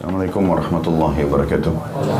Assalamualaikum warahmatullahi wabarakatuh.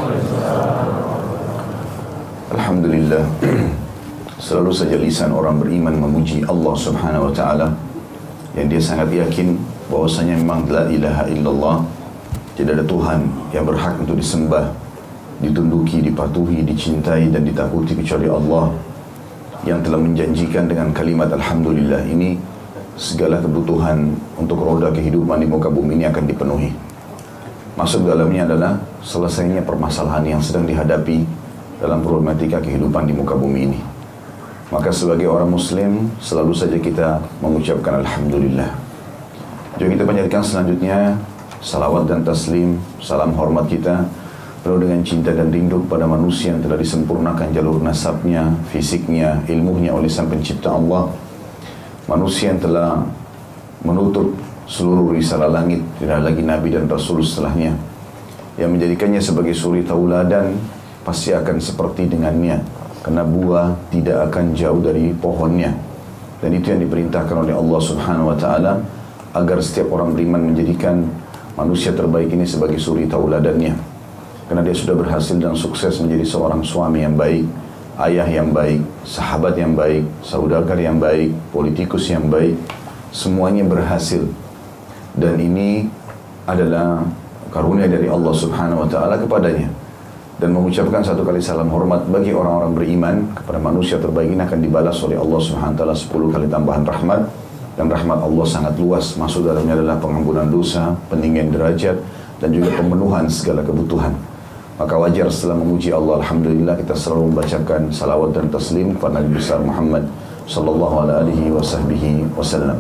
Alhamdulillah, selalu saja lisan orang beriman memuji Allah subhanahu wa ta'ala, yang dia sangat yakin bahwasanya memang la ilaha illallah, tidak ada Tuhan yang berhak untuk disembah, ditunduki, dipatuhi, dicintai dan ditakuti kecuali Allah, yang telah menjanjikan dengan kalimat Alhamdulillah ini segala kebutuhan untuk roda kehidupan di muka bumi ini akan dipenuhi. Masuk dalamnya adalah selesainya permasalahan yang sedang dihadapi dalam problematika kehidupan di muka bumi ini. Maka sebagai orang muslim selalu saja kita mengucapkan Alhamdulillah. Jadi kita panjatkan selanjutnya salawat dan taslim, salam hormat kita penuh dengan cinta dan rindu pada manusia yang telah disempurnakan jalur nasabnya, fisiknya, ilmunya oleh Sang Pencipta Allah. Manusia yang telah menutup seluruh risalah langit, tidak lagi Nabi dan Rasul setelahnya, yang menjadikannya sebagai suri tauladan, pasti akan seperti dengannya, karena buah tidak akan jauh dari pohonnya. Dan itu yang diperintahkan oleh Allah subhanahu wa ta'ala, agar setiap orang beriman menjadikan manusia terbaik ini sebagai suri tauladannya, karena dia sudah berhasil dan sukses menjadi seorang suami yang baik, ayah yang baik, sahabat yang baik, saudagar yang baik, politikus yang baik, semuanya berhasil. Dan ini adalah karunia dari Allah subhanahu wa ta'ala kepadanya. Dan mengucapkan satu kali salam hormat bagi orang-orang beriman kepada manusia terbaik ini akan dibalas oleh Allah subhanahu wa ta'ala 10 kali tambahan rahmat. Dan rahmat Allah sangat luas, masuk dalamnya adalah pengampunan dosa, peninggian derajat, dan juga pemenuhan segala kebutuhan. Maka wajar setelah memuji Allah Alhamdulillah, kita selalu membacakan salawat dan taslim kepada Nabi besar Muhammad sallallahu alaihi wasallam.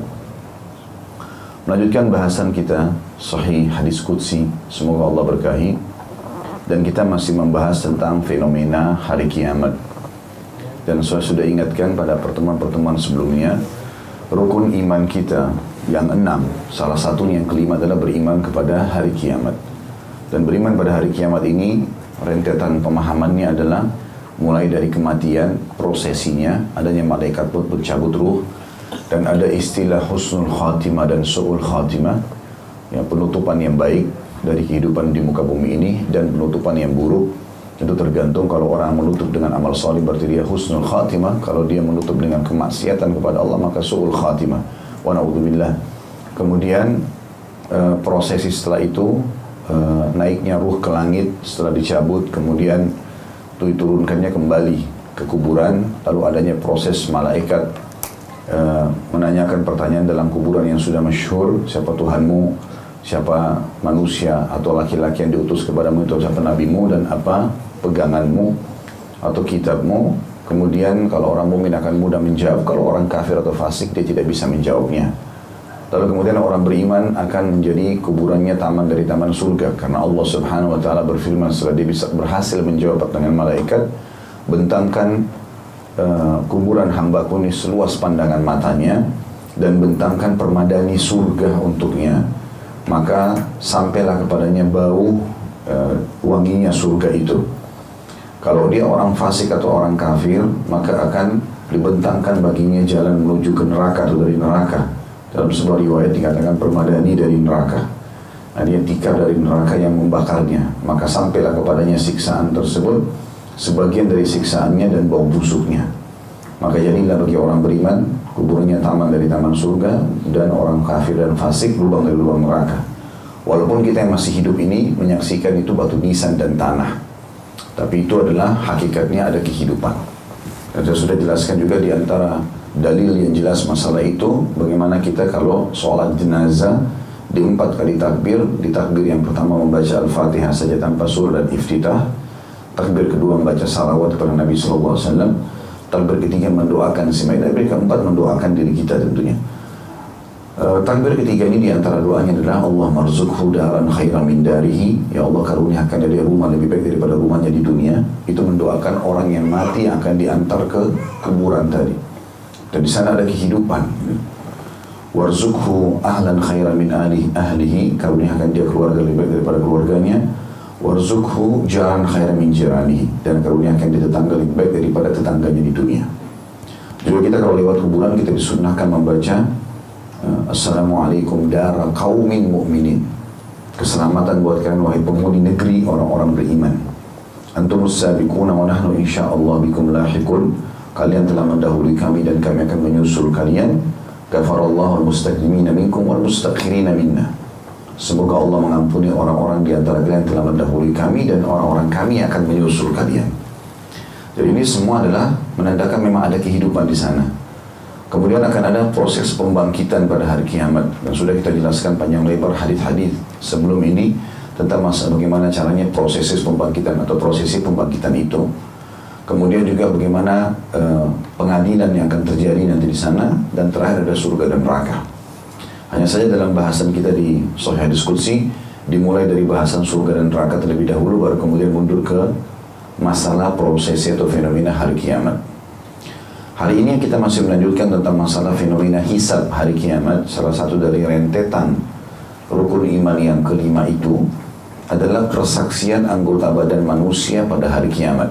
Melanjutkan bahasan kita Sahih Hadis Qudsi, semoga Allah berkahi. Dan kita masih membahas tentang fenomena hari kiamat. Dan saya sudah ingatkan pada pertemuan-pertemuan sebelumnya, rukun iman kita yang 6, salah satunya yang kelima adalah beriman kepada hari kiamat. Dan beriman pada hari kiamat ini, rentetan pemahamannya adalah mulai dari kematian, prosesinya, adanya malaikat pencabut ruh, dan ada istilah husnul khatimah dan su'ul khatimah, yang penutupan yang baik dari kehidupan di muka bumi ini, dan penutupan yang buruk itu tergantung. Kalau orang menutup dengan amal salih berarti dia husnul khatimah, kalau dia menutup dengan kemaksiatan kepada Allah maka su'ul khatimah, wa na'udzubillah. Kemudian prosesi setelah itu, naiknya ruh ke langit setelah dicabut, kemudian diturunkannya kembali ke kuburan, lalu adanya proses malaikat menanyakan pertanyaan dalam kuburan yang sudah masyhur, siapa Tuhanmu, siapa manusia atau laki-laki yang diutus kepadamu itu, siapa nabimu, dan apa peganganmu atau kitabmu. Kemudian kalau orang mukmin akan mudah menjawab, kalau orang kafir atau fasik dia tidak bisa menjawabnya. Lalu kemudian orang beriman akan menjadi kuburannya taman dari taman surga, karena Allah subhanahu wa ta'ala berfirman setelah dia bisa berhasil menjawab pertanyaan malaikat, bentangkan kuburan hambaku ini seluas pandangan matanya, dan bentangkan permadani surga untuknya, maka sampailah kepadanya bau wanginya surga itu. Kalau dia orang fasik atau orang kafir, maka akan dibentangkan baginya jalan menuju ke neraka atau dari neraka. Dalam sebuah riwayat dikatakan permadani dari neraka, nah, dia tikar dari neraka yang membakarnya, maka sampailah kepadanya siksaan tersebut, sebagian dari siksaannya dan bau busuknya. Maka jadilah bagi orang beriman kuburnya taman dari taman surga, dan orang kafir dan fasik lubang dari lubang neraka. Walaupun kita yang masih hidup ini menyaksikan itu batu nisan dan tanah, tapi itu adalah hakikatnya ada kehidupan. Dan saya sudah jelaskan juga di antara dalil yang jelas masalah itu, bagaimana kita kalau sholat jenazah di 4 kali takbir, di takbir yang pertama membaca Al-Fatihah saja tanpa surah dan iftitah, takbir kedua membaca salawat kepada Nabi SAW, takbir ketiga mendoakan si mayit, takbir keempat mendoakan diri kita tentunya. Takbir ketiga ini diantara doanya adalah Allah marzuqhu daran khairan min darihi, ya Allah karuniakan dia rumah lebih baik daripada rumahnya di dunia. Itu mendoakan orang yang mati yang akan diantar ke kuburan tadi, dan di sana ada kehidupan. Warzuqhu ahlan khairan min ahlihi, karuniakan dia keluarga lebih baik daripada keluarganya. Warzuqhu jaran khairan min jiranihi, dan karuniakan dia tetangga lebih baik daripada tetangganya di dunia. Juga kita kalau lewat kuburan kita disunnahkan membaca Assalamualaikum dara qaumin mu'minin, keselamatan buat kalian wahai penghuni negeri orang-orang beriman. Antumus sabiquna wa nahnu insyaallah bikum lahiqun. Kalian telah mendahului kami dan kami akan menyusul kalian. Ghafarallahu al-mustaqdimina minkum wal mustakhirina minna. Semoga Allah mengampuni orang-orang di antara kalian yang telah mendahului kami dan orang-orang kami akan menyusul kalian. Jadi ini semua adalah menandakan memang ada kehidupan di sana. Kemudian akan ada proses pembangkitan pada hari kiamat. Dan sudah kita jelaskan panjang lebar hadis-hadis sebelum ini tentang masalah bagaimana caranya prosesi pembangkitan atau prosesi pembangkitan itu. Kemudian juga bagaimana pengadilan yang akan terjadi nanti di sana, dan terakhir ada surga dan neraka. Hanya saja dalam bahasan kita di Sahih Hadis Qudsi dimulai dari bahasan surga dan neraka terlebih dahulu, baru kemudian mundur ke masalah prosesi atau fenomena hari kiamat. Hari ini kita masih melanjutkan tentang masalah fenomena hisab hari kiamat. Salah satu dari rentetan rukun iman yang kelima itu adalah persaksian anggota badan manusia pada hari kiamat.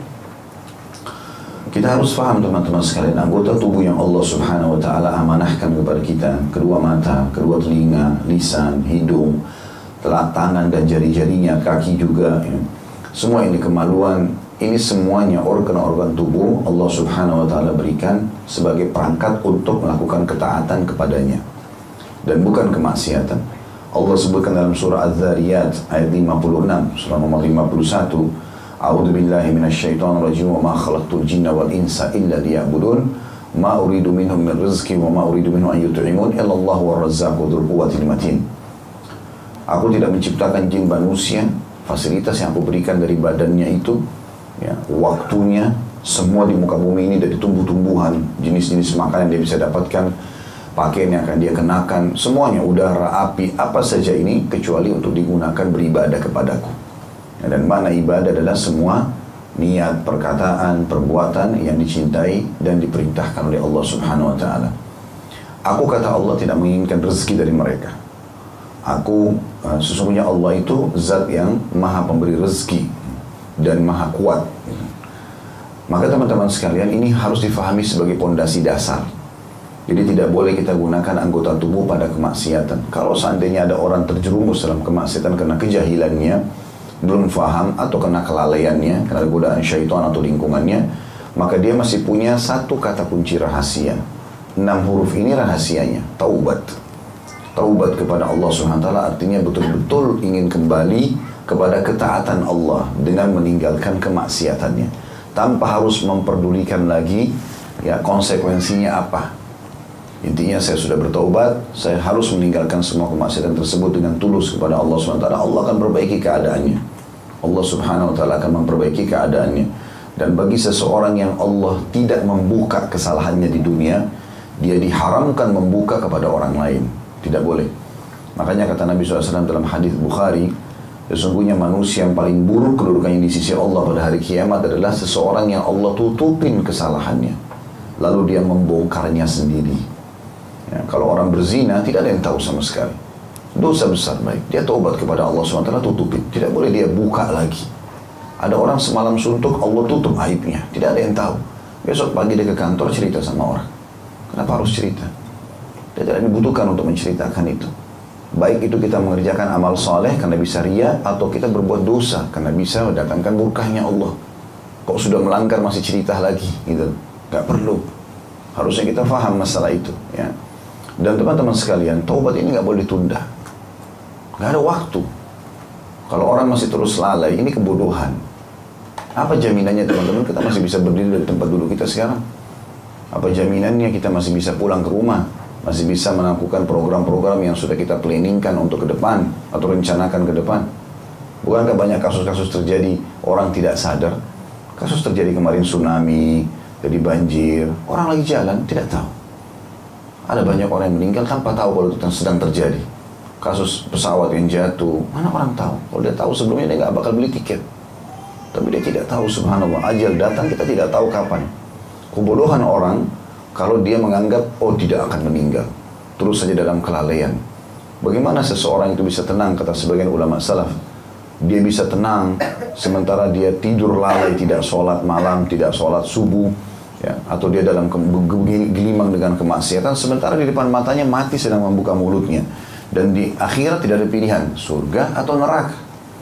Kita harus paham teman-teman sekalian, anggota tubuh yang Allah Subhanahu wa Ta'ala amanahkan kepada kita, kedua mata, kedua telinga, lisan, hidung, telapak tangan dan jari-jarinya, kaki juga, ya. Semua ini kemaluan, ini semuanya organ-organ tubuh Allah Subhanahu wa Ta'ala berikan sebagai perangkat untuk melakukan ketaatan kepadanya dan bukan kemaksiatan. Allah sebutkan dalam surah Az-Zariyat ayat 56, surah nomor 51, A'udzu billahi minasyaitonir rajim wa ma khalaqtul jinna wal insa illa liya'budun ma uridu minhum min rizqi wa ma uridu minhum an yut'imun illa Allahu war-razzaqu dzul quwwatil matin. Aku tidak menciptakan jin manusia, fasilitas yang aku berikan dari badannya itu, ya, waktunya, semua di muka bumi ini dari tumbuh-tumbuhan, jenis-jenis makanan yang dia bisa dapatkan, pakaian yang akan dia kenakan, semuanya, udara, api, apa saja ini kecuali untuk digunakan beribadah kepadaku. Dan mana ibadah adalah semua niat, perkataan, perbuatan yang dicintai dan diperintahkan oleh Allah Subhanahu wa Ta'ala. Aku, kata Allah, tidak menginginkan rezeki dari mereka. Aku, sesungguhnya Allah itu zat yang maha pemberi rezeki dan maha kuat. Maka teman-teman sekalian, ini harus difahami sebagai pondasi dasar. Jadi tidak boleh kita gunakan anggota tubuh pada kemaksiatan. Kalau seandainya ada orang terjerumus dalam kemaksiatan karena kejahilannya, belum faham, atau karena kelalaiannya, karena godaan syaitan atau lingkungannya, maka dia masih punya satu kata kunci rahasia. 6 huruf ini rahasianya, taubat. Taubat kepada Allah SWT artinya betul-betul ingin kembali kepada ketaatan Allah dengan meninggalkan kemaksiatannya, tanpa harus memperdulikan lagi ya konsekuensinya apa. Intinya saya sudah bertaubat, saya harus meninggalkan semua kemaksiatan tersebut dengan tulus kepada Allah SWT. Allah akan perbaiki keadaannya. Allah Subhanahu wa Ta'ala akan memperbaiki keadaannya. Dan bagi seseorang yang Allah tidak membuka kesalahannya di dunia, dia diharamkan membuka kepada orang lain. Tidak boleh. Makanya kata Nabi SAW dalam hadis Bukhari, sesungguhnya manusia yang paling buruk kedudukannya di sisi Allah pada hari kiamat adalah seseorang yang Allah tutupin kesalahannya, lalu dia membongkarnya sendiri. Ya, kalau orang berzina tidak ada yang tahu sama sekali, dosa besar, baik dia taubat kepada Allah SWT, tutupin, tidak boleh dia buka lagi. Ada orang semalam suntuk, Allah tutup aibnya, tidak ada yang tahu. Besok pagi dia ke kantor cerita sama orang. Kenapa harus cerita? Dia tidak dibutuhkan untuk menceritakan itu. Baik itu kita mengerjakan amal soleh karena bisa ria, atau kita berbuat dosa karena bisa mendatangkan murkahnya Allah. Kok sudah melanggar masih cerita lagi, gitu? Gak perlu. Harusnya kita faham masalah itu, ya. Dan teman-teman sekalian, taubat ini nggak boleh ditunda. Nggak ada waktu. Kalau orang masih terus lalai, ini kebodohan. Apa jaminannya teman-teman kita masih bisa berdiri dari tempat duduk kita sekarang? Apa jaminannya kita masih bisa pulang ke rumah? Masih bisa melakukan program-program yang sudah kita planningkan untuk ke depan atau rencanakan ke depan? Bukankah banyak kasus-kasus terjadi orang tidak sadar? Kasus terjadi kemarin tsunami, jadi banjir, orang lagi jalan tidak tahu. Ada banyak orang yang meninggal tanpa tahu kalau itu sedang terjadi. Kasus pesawat yang jatuh, mana orang tahu? Kalau dia tahu sebelumnya dia nggak bakal beli tiket. Tapi dia tidak tahu, subhanallah, ajal datang kita tidak tahu kapan. Kebodohan orang kalau dia menganggap, oh tidak akan meninggal, terus saja dalam kelalaian. Bagaimana seseorang itu bisa tenang, kata sebagian ulama salaf. Dia bisa tenang sementara dia tidur lalai, tidak sholat malam, tidak sholat subuh, ya, atau dia dalam gelimang dengan kemaksiatan, sementara di depan matanya mati sedang membuka mulutnya. Dan di akhirat tidak ada pilihan, surga atau neraka.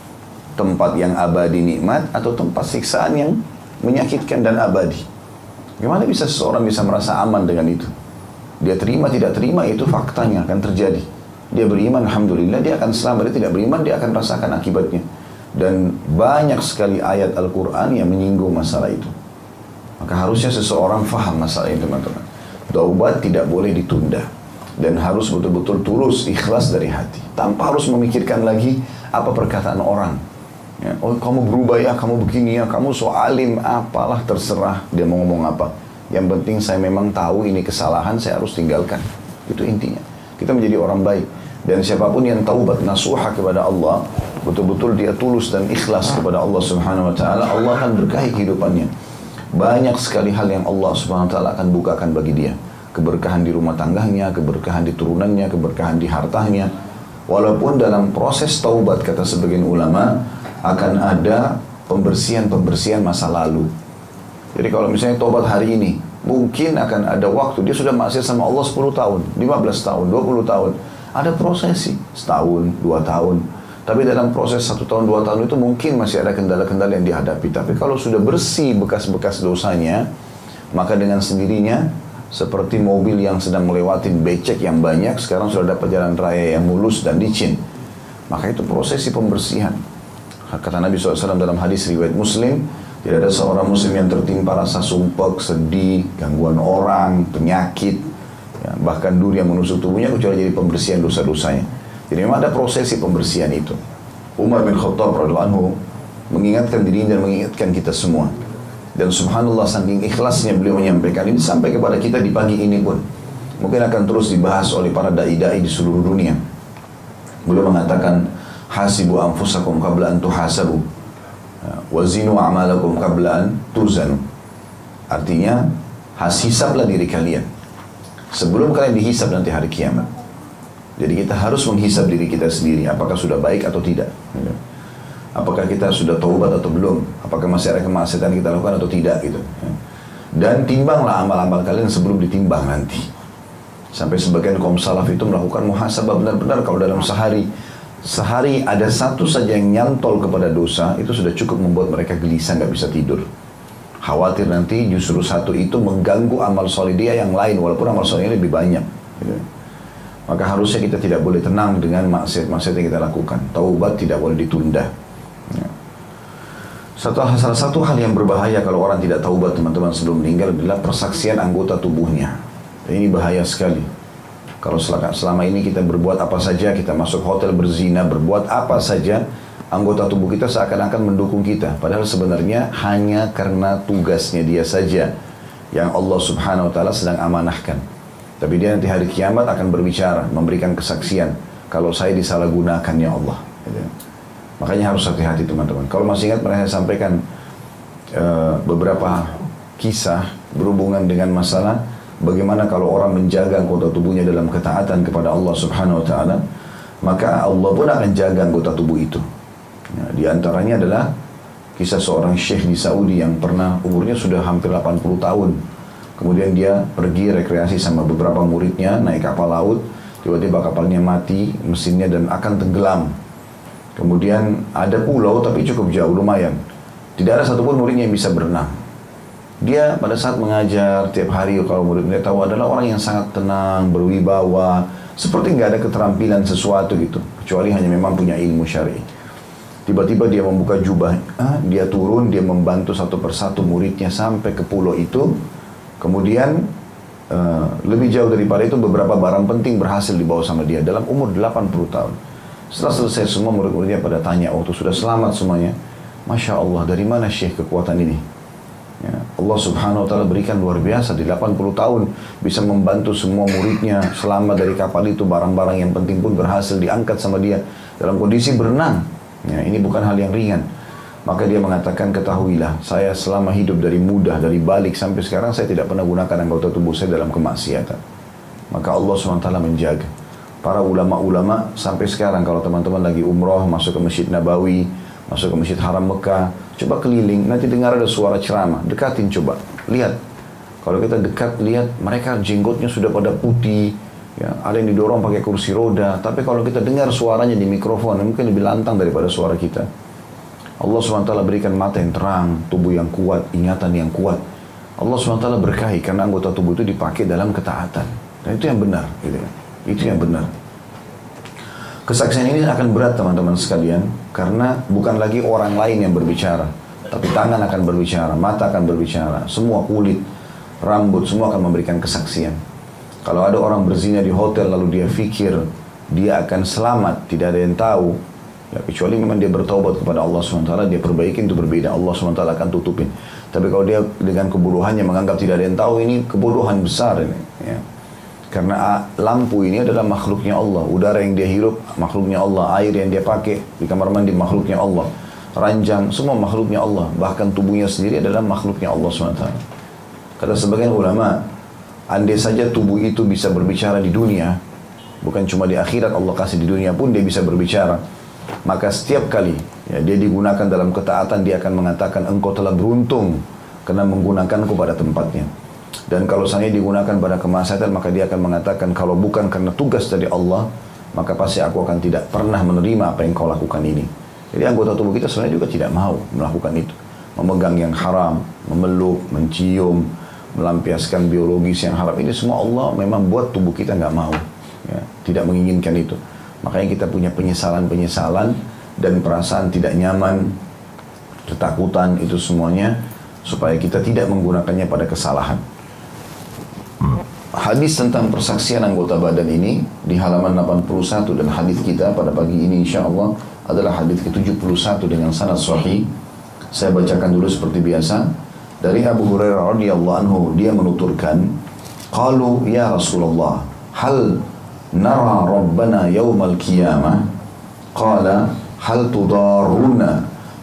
Tempat yang abadi nikmat atau tempat siksaan yang menyakitkan dan abadi. Gimana bisa seseorang bisa merasa aman dengan itu? Dia terima tidak terima itu faktanya akan terjadi. Dia beriman, alhamdulillah dia akan selamat. Dia tidak beriman, dia akan rasakan akibatnya. Dan banyak sekali ayat Al-Quran yang menyinggung masalah itu. Maka harusnya seseorang faham masalah ini, teman-teman. Taubat tidak boleh ditunda. Dan harus betul-betul tulus, ikhlas dari hati. Tanpa harus memikirkan lagi apa perkataan orang. Ya, oh kamu berubah ya, kamu begini ya, kamu so alim, apalah terserah dia mau ngomong apa. Yang penting saya memang tahu ini kesalahan, saya harus tinggalkan. Itu intinya. Kita menjadi orang baik. Dan siapapun yang taubat nasuha kepada Allah, betul-betul dia tulus dan ikhlas kepada Allah Subhanahu wa taala, Allah akan berkahi kehidupannya. Banyak sekali hal yang Allah Subhanahu wa taala akan bukakan bagi dia. Keberkahan di rumah tangganya, keberkahan di turunannya, keberkahan di hartanya. Walaupun dalam proses taubat, kata sebagian ulama, akan ada pembersihan-pembersihan masa lalu. Jadi kalau misalnya taubat hari ini, mungkin akan ada waktu, dia sudah maksiat sama Allah 10 tahun, 15 tahun, 20 tahun. Ada prosesi, setahun, 2 tahun. Tapi dalam proses 1 tahun, 2 tahun itu mungkin masih ada kendala-kendala yang dihadapi. Tapi kalau sudah bersih bekas-bekas dosanya, maka dengan sendirinya, seperti mobil yang sedang melewati becek yang banyak, sekarang sudah dapat jalan raya yang mulus dan licin. Maka itu prosesi pembersihan. Kata Nabi SAW dalam hadis riwayat Muslim, tidak ada seorang muslim yang tertimpa rasa sumpek, sedih, gangguan orang, penyakit, ya, bahkan duri yang menusuk tubuhnya, kecuali jadi pembersihan dosa-dosanya. Jadi memang ada prosesi pembersihan itu. Umar bin Khattab radhiyallahu anhu mengingatkan dirinya dan mengingatkan kita semua. Dan subhanallah saking ikhlasnya beliau menyampaikan ini sampai kepada kita di pagi ini pun. Mungkin akan terus dibahas oleh para dai-dai di seluruh dunia. Beliau mengatakan, hasibu anfusakum qabla an tuhasabu wazinu amalakum qabla an tuzanu. Artinya, hisablah diri kalian sebelum kalian dihisab nanti hari kiamat. Jadi kita harus menghisab diri kita sendiri, apakah sudah baik atau tidak. Apakah kita sudah taubat atau belum, apakah masih ada kemaksiatan kita lakukan atau tidak gitu. Dan timbanglah amal-amal kalian sebelum ditimbang nanti. Sampai sebagian kaum salaf itu melakukan muhasabah benar-benar. Kalau dalam sehari ada satu saja yang nyantol kepada dosa, itu sudah cukup membuat mereka gelisah, nggak bisa tidur. Khawatir nanti justru satu itu mengganggu amal soleh dia yang lain, walaupun amal solehnya lebih banyak. Gitu. Maka harusnya kita tidak boleh tenang dengan maksiat-maksiat yang kita lakukan. Taubat tidak boleh ditunda. Ya. Salah satu hal yang berbahaya kalau orang tidak taubat, teman-teman, sebelum meninggal adalah persaksian anggota tubuhnya. Dan ini bahaya sekali. Kalau selama ini kita berbuat apa saja, kita masuk hotel berzina, berbuat apa saja, anggota tubuh kita seakan-akan mendukung kita. Padahal sebenarnya hanya karena tugasnya dia saja yang Allah Subhanahu wa taala sedang amanahkan. Tapi dia nanti hari kiamat akan berbicara, memberikan kesaksian, kalau saya disalahgunakan ya Allah. Makanya harus hati-hati, teman-teman. Kalau masih ingat pernah saya sampaikan beberapa kisah berhubungan dengan masalah bagaimana kalau orang menjaga anggota tubuhnya dalam ketaatan kepada Allah Subhanahu wa taala, maka Allah pun akan jaga anggota tubuh itu. Ya, di antaranya adalah kisah seorang syekh di Saudi yang pernah umurnya sudah hampir 80 tahun. Kemudian dia pergi rekreasi sama beberapa muridnya, naik kapal laut, tiba-tiba kapalnya mati mesinnya dan akan tenggelam. Kemudian ada pulau tapi cukup jauh, lumayan. Tidak ada satupun muridnya yang bisa berenang. Dia pada saat mengajar tiap hari, kalau murid-murid tahu, adalah orang yang sangat tenang, berwibawa, seperti nggak ada keterampilan sesuatu gitu, kecuali hanya memang punya ilmu syar'i. Tiba-tiba dia membuka jubah, dia turun, dia membantu satu persatu muridnya sampai ke pulau itu. Kemudian lebih jauh daripada itu, beberapa barang penting berhasil dibawa sama dia dalam umur 80 tahun. Setelah selesai semua, murid-muridnya pada tanya, waktu sudah selamat semuanya, Masya Allah, dari mana syekh kekuatan ini? Ya, Allah Subhanahu wa taala berikan luar biasa, di 80 tahun bisa membantu semua muridnya selamat dari kapal itu, barang-barang yang penting pun berhasil diangkat sama dia dalam kondisi berenang. Ya, ini bukan hal yang ringan. Maka dia mengatakan, ketahuilah, saya selama hidup dari muda, dari balik sampai sekarang, saya tidak pernah gunakan anggota tubuh saya dalam kemaksiatan. Maka Allah SWT menjaga. Para ulama-ulama sampai sekarang, kalau teman-teman lagi umroh, masuk ke Masjid Nabawi, masuk ke Masjid Haram Mekah, coba keliling, nanti dengar ada suara ceramah, dekatin coba, lihat. Kalau kita dekat, lihat, mereka jenggotnya sudah pada putih, Ya, ada yang didorong pakai kursi roda, tapi kalau kita dengar suaranya di mikrofon, mungkin lebih lantang daripada suara kita. Allah SWT berikan mata yang terang, tubuh yang kuat, ingatan yang kuat. Allah SWT berkahi karena anggota tubuh itu dipakai dalam ketaatan. Dan itu yang benar, gitu kan. Itu yang benar. Kesaksian ini akan berat teman-teman sekalian, karena bukan lagi orang lain yang berbicara, tapi tangan akan berbicara, mata akan berbicara, semua kulit, rambut, semua akan memberikan kesaksian. Kalau ada orang berzina di hotel lalu dia fikir dia akan selamat, tidak ada yang tahu, ya, kecuali memang dia bertaubat kepada Allah SWT, dia perbaiki, itu berbeda, Allah SWT akan tutupin. Tapi kalau dia dengan kebodohannya menganggap tidak ada yang tahu, ini kebodohan besar ini, ya. Karena lampu ini adalah makhluknya Allah, udara yang dia hirup makhluknya Allah, air yang dia pakai di kamar mandi makhluknya Allah, ranjang semua makhluknya Allah, bahkan tubuhnya sendiri adalah makhluknya Allah SWT. Kata sebagian ulama, andai saja tubuh itu bisa berbicara di dunia, bukan cuma di akhirat, Allah kasih di dunia pun dia bisa berbicara, maka setiap kali ya, dia digunakan dalam ketaatan, dia akan mengatakan engkau telah beruntung karena menggunakanku pada tempatnya. Dan kalau saya digunakan pada kemaksiatan, maka dia akan mengatakan kalau bukan karena tugas dari Allah, maka pasti aku akan tidak pernah menerima apa yang kau lakukan ini. Jadi anggota tubuh kita sebenarnya juga tidak mau melakukan itu, memegang yang haram, memeluk, mencium, melampiaskan biologis yang haram, ini semua Allah memang buat tubuh kita nggak mau, ya, tidak menginginkan itu. Makanya kita punya penyesalan-penyesalan dan perasaan tidak nyaman, ketakutan, itu semuanya supaya kita tidak menggunakannya pada kesalahan. Hadis tentang persaksian anggota badan ini di halaman 81 dan hadis kita pada pagi ini insyaallah adalah hadis ke-71 dengan sanad sahih. Saya bacakan dulu seperti biasa. Dari Abu Hurairah radhiyallahu anhu, dia menuturkan, qalu ya Rasulullah, hal nara rabbana yaumal qiyamah? Qala hal tudaruna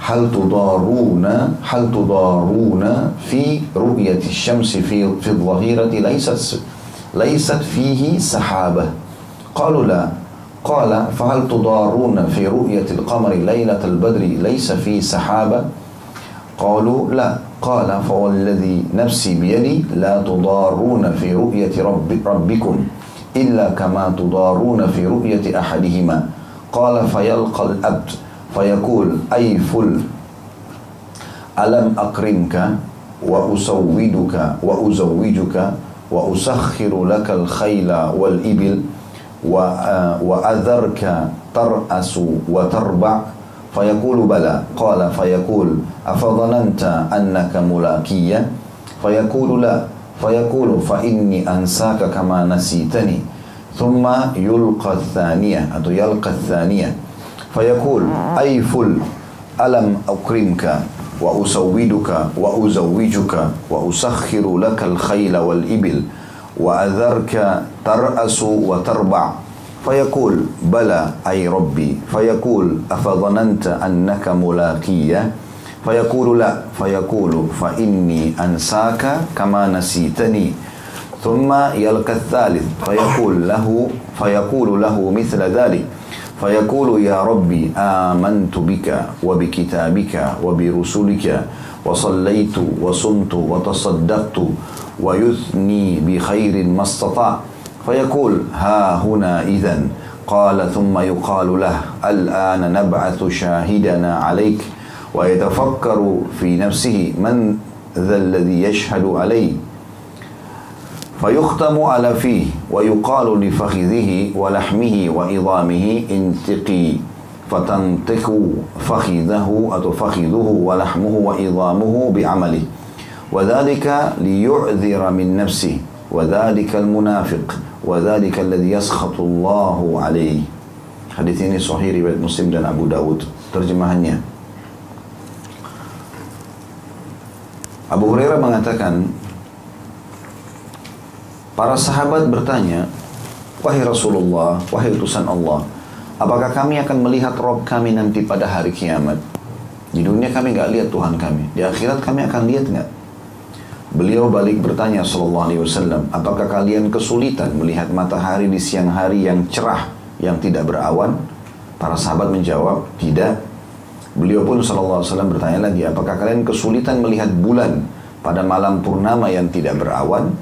fi ru'yati syamsi fi dhahirati laysat fihi sahabah. Qalu la. Qala fahal tudaruna fi ru'yati al-qamari laylatal badri laysa fi sahabah? Qalu la. Qala fawalladhi nafsi biyadi la tudaruna fi ru'yati rabbikum illa kama tudaruna fi ru'yati ahadihima. Qala fayalqa al-abd fayaqul ay ful alam akrimka wa usawwiduka wa uzawwijuka wa usakhiru lakal khayla wal ibil wa adharka tar'asu wa tarba' fayaqulu bala. Qala fayaqul afadhananta annaka mulakiyya fayaqulu la. Fayaqulu fa inni ansaka kama nasitani thumma yulqa thaniyah atau yalqa thaniyah fayaqul ay ful alam akrimka wa usawwiduka wa uzawwijuka wa usakhiru lakal khayla wal ibil wa adharka tar'asu wa tarba' fayaqul bala ay rabbi fayaqul afadhananta annaka mulaqiyya fayaqulu la fayaqulu fa inni ansaka kama nasitani thumma yalqa thalith fayaqulu lahu mithla dhalik fayaqulu ya rabbi amantu bika wa bikitabika wa birusulika wa sallaitu wa sumtu wa tasaddaqtu wa yuthni bi khairin mastata' fayaqul ha huna idhan. Qala thumma yuqalu lah al-ana nab'athu shahidana alayk wa yatafakkaru fi nafsihi man dha alladhi yashhadu alayhi فيختم على فيه ويقال لفخذه ولحمه وعظامه انتقي فتنطق فخذه ولحمه وعظامه بعمله وذلك ليعذر من نفسه وذلك المنافق وذلك الذي يسخط الله عليه. Hadis ini sahih riwayat Muslim dan Abu Dawud. Terjemahannya, Abu Hurairah mengatakan, para sahabat bertanya, wahai Rasulullah, wahai utusan Allah, apakah kami akan melihat Rabb kami nanti pada hari kiamat? Di dunia kami nggak lihat Tuhan kami, di akhirat kami akan lihat nggak? Beliau balik bertanya sallallahu alaihi wasallam, apakah kalian kesulitan melihat matahari di siang hari yang cerah, yang tidak berawan? Para sahabat menjawab, tidak. Beliau pun sallallahu alaihi wasallam bertanya lagi, apakah kalian kesulitan melihat bulan pada malam purnama yang tidak berawan?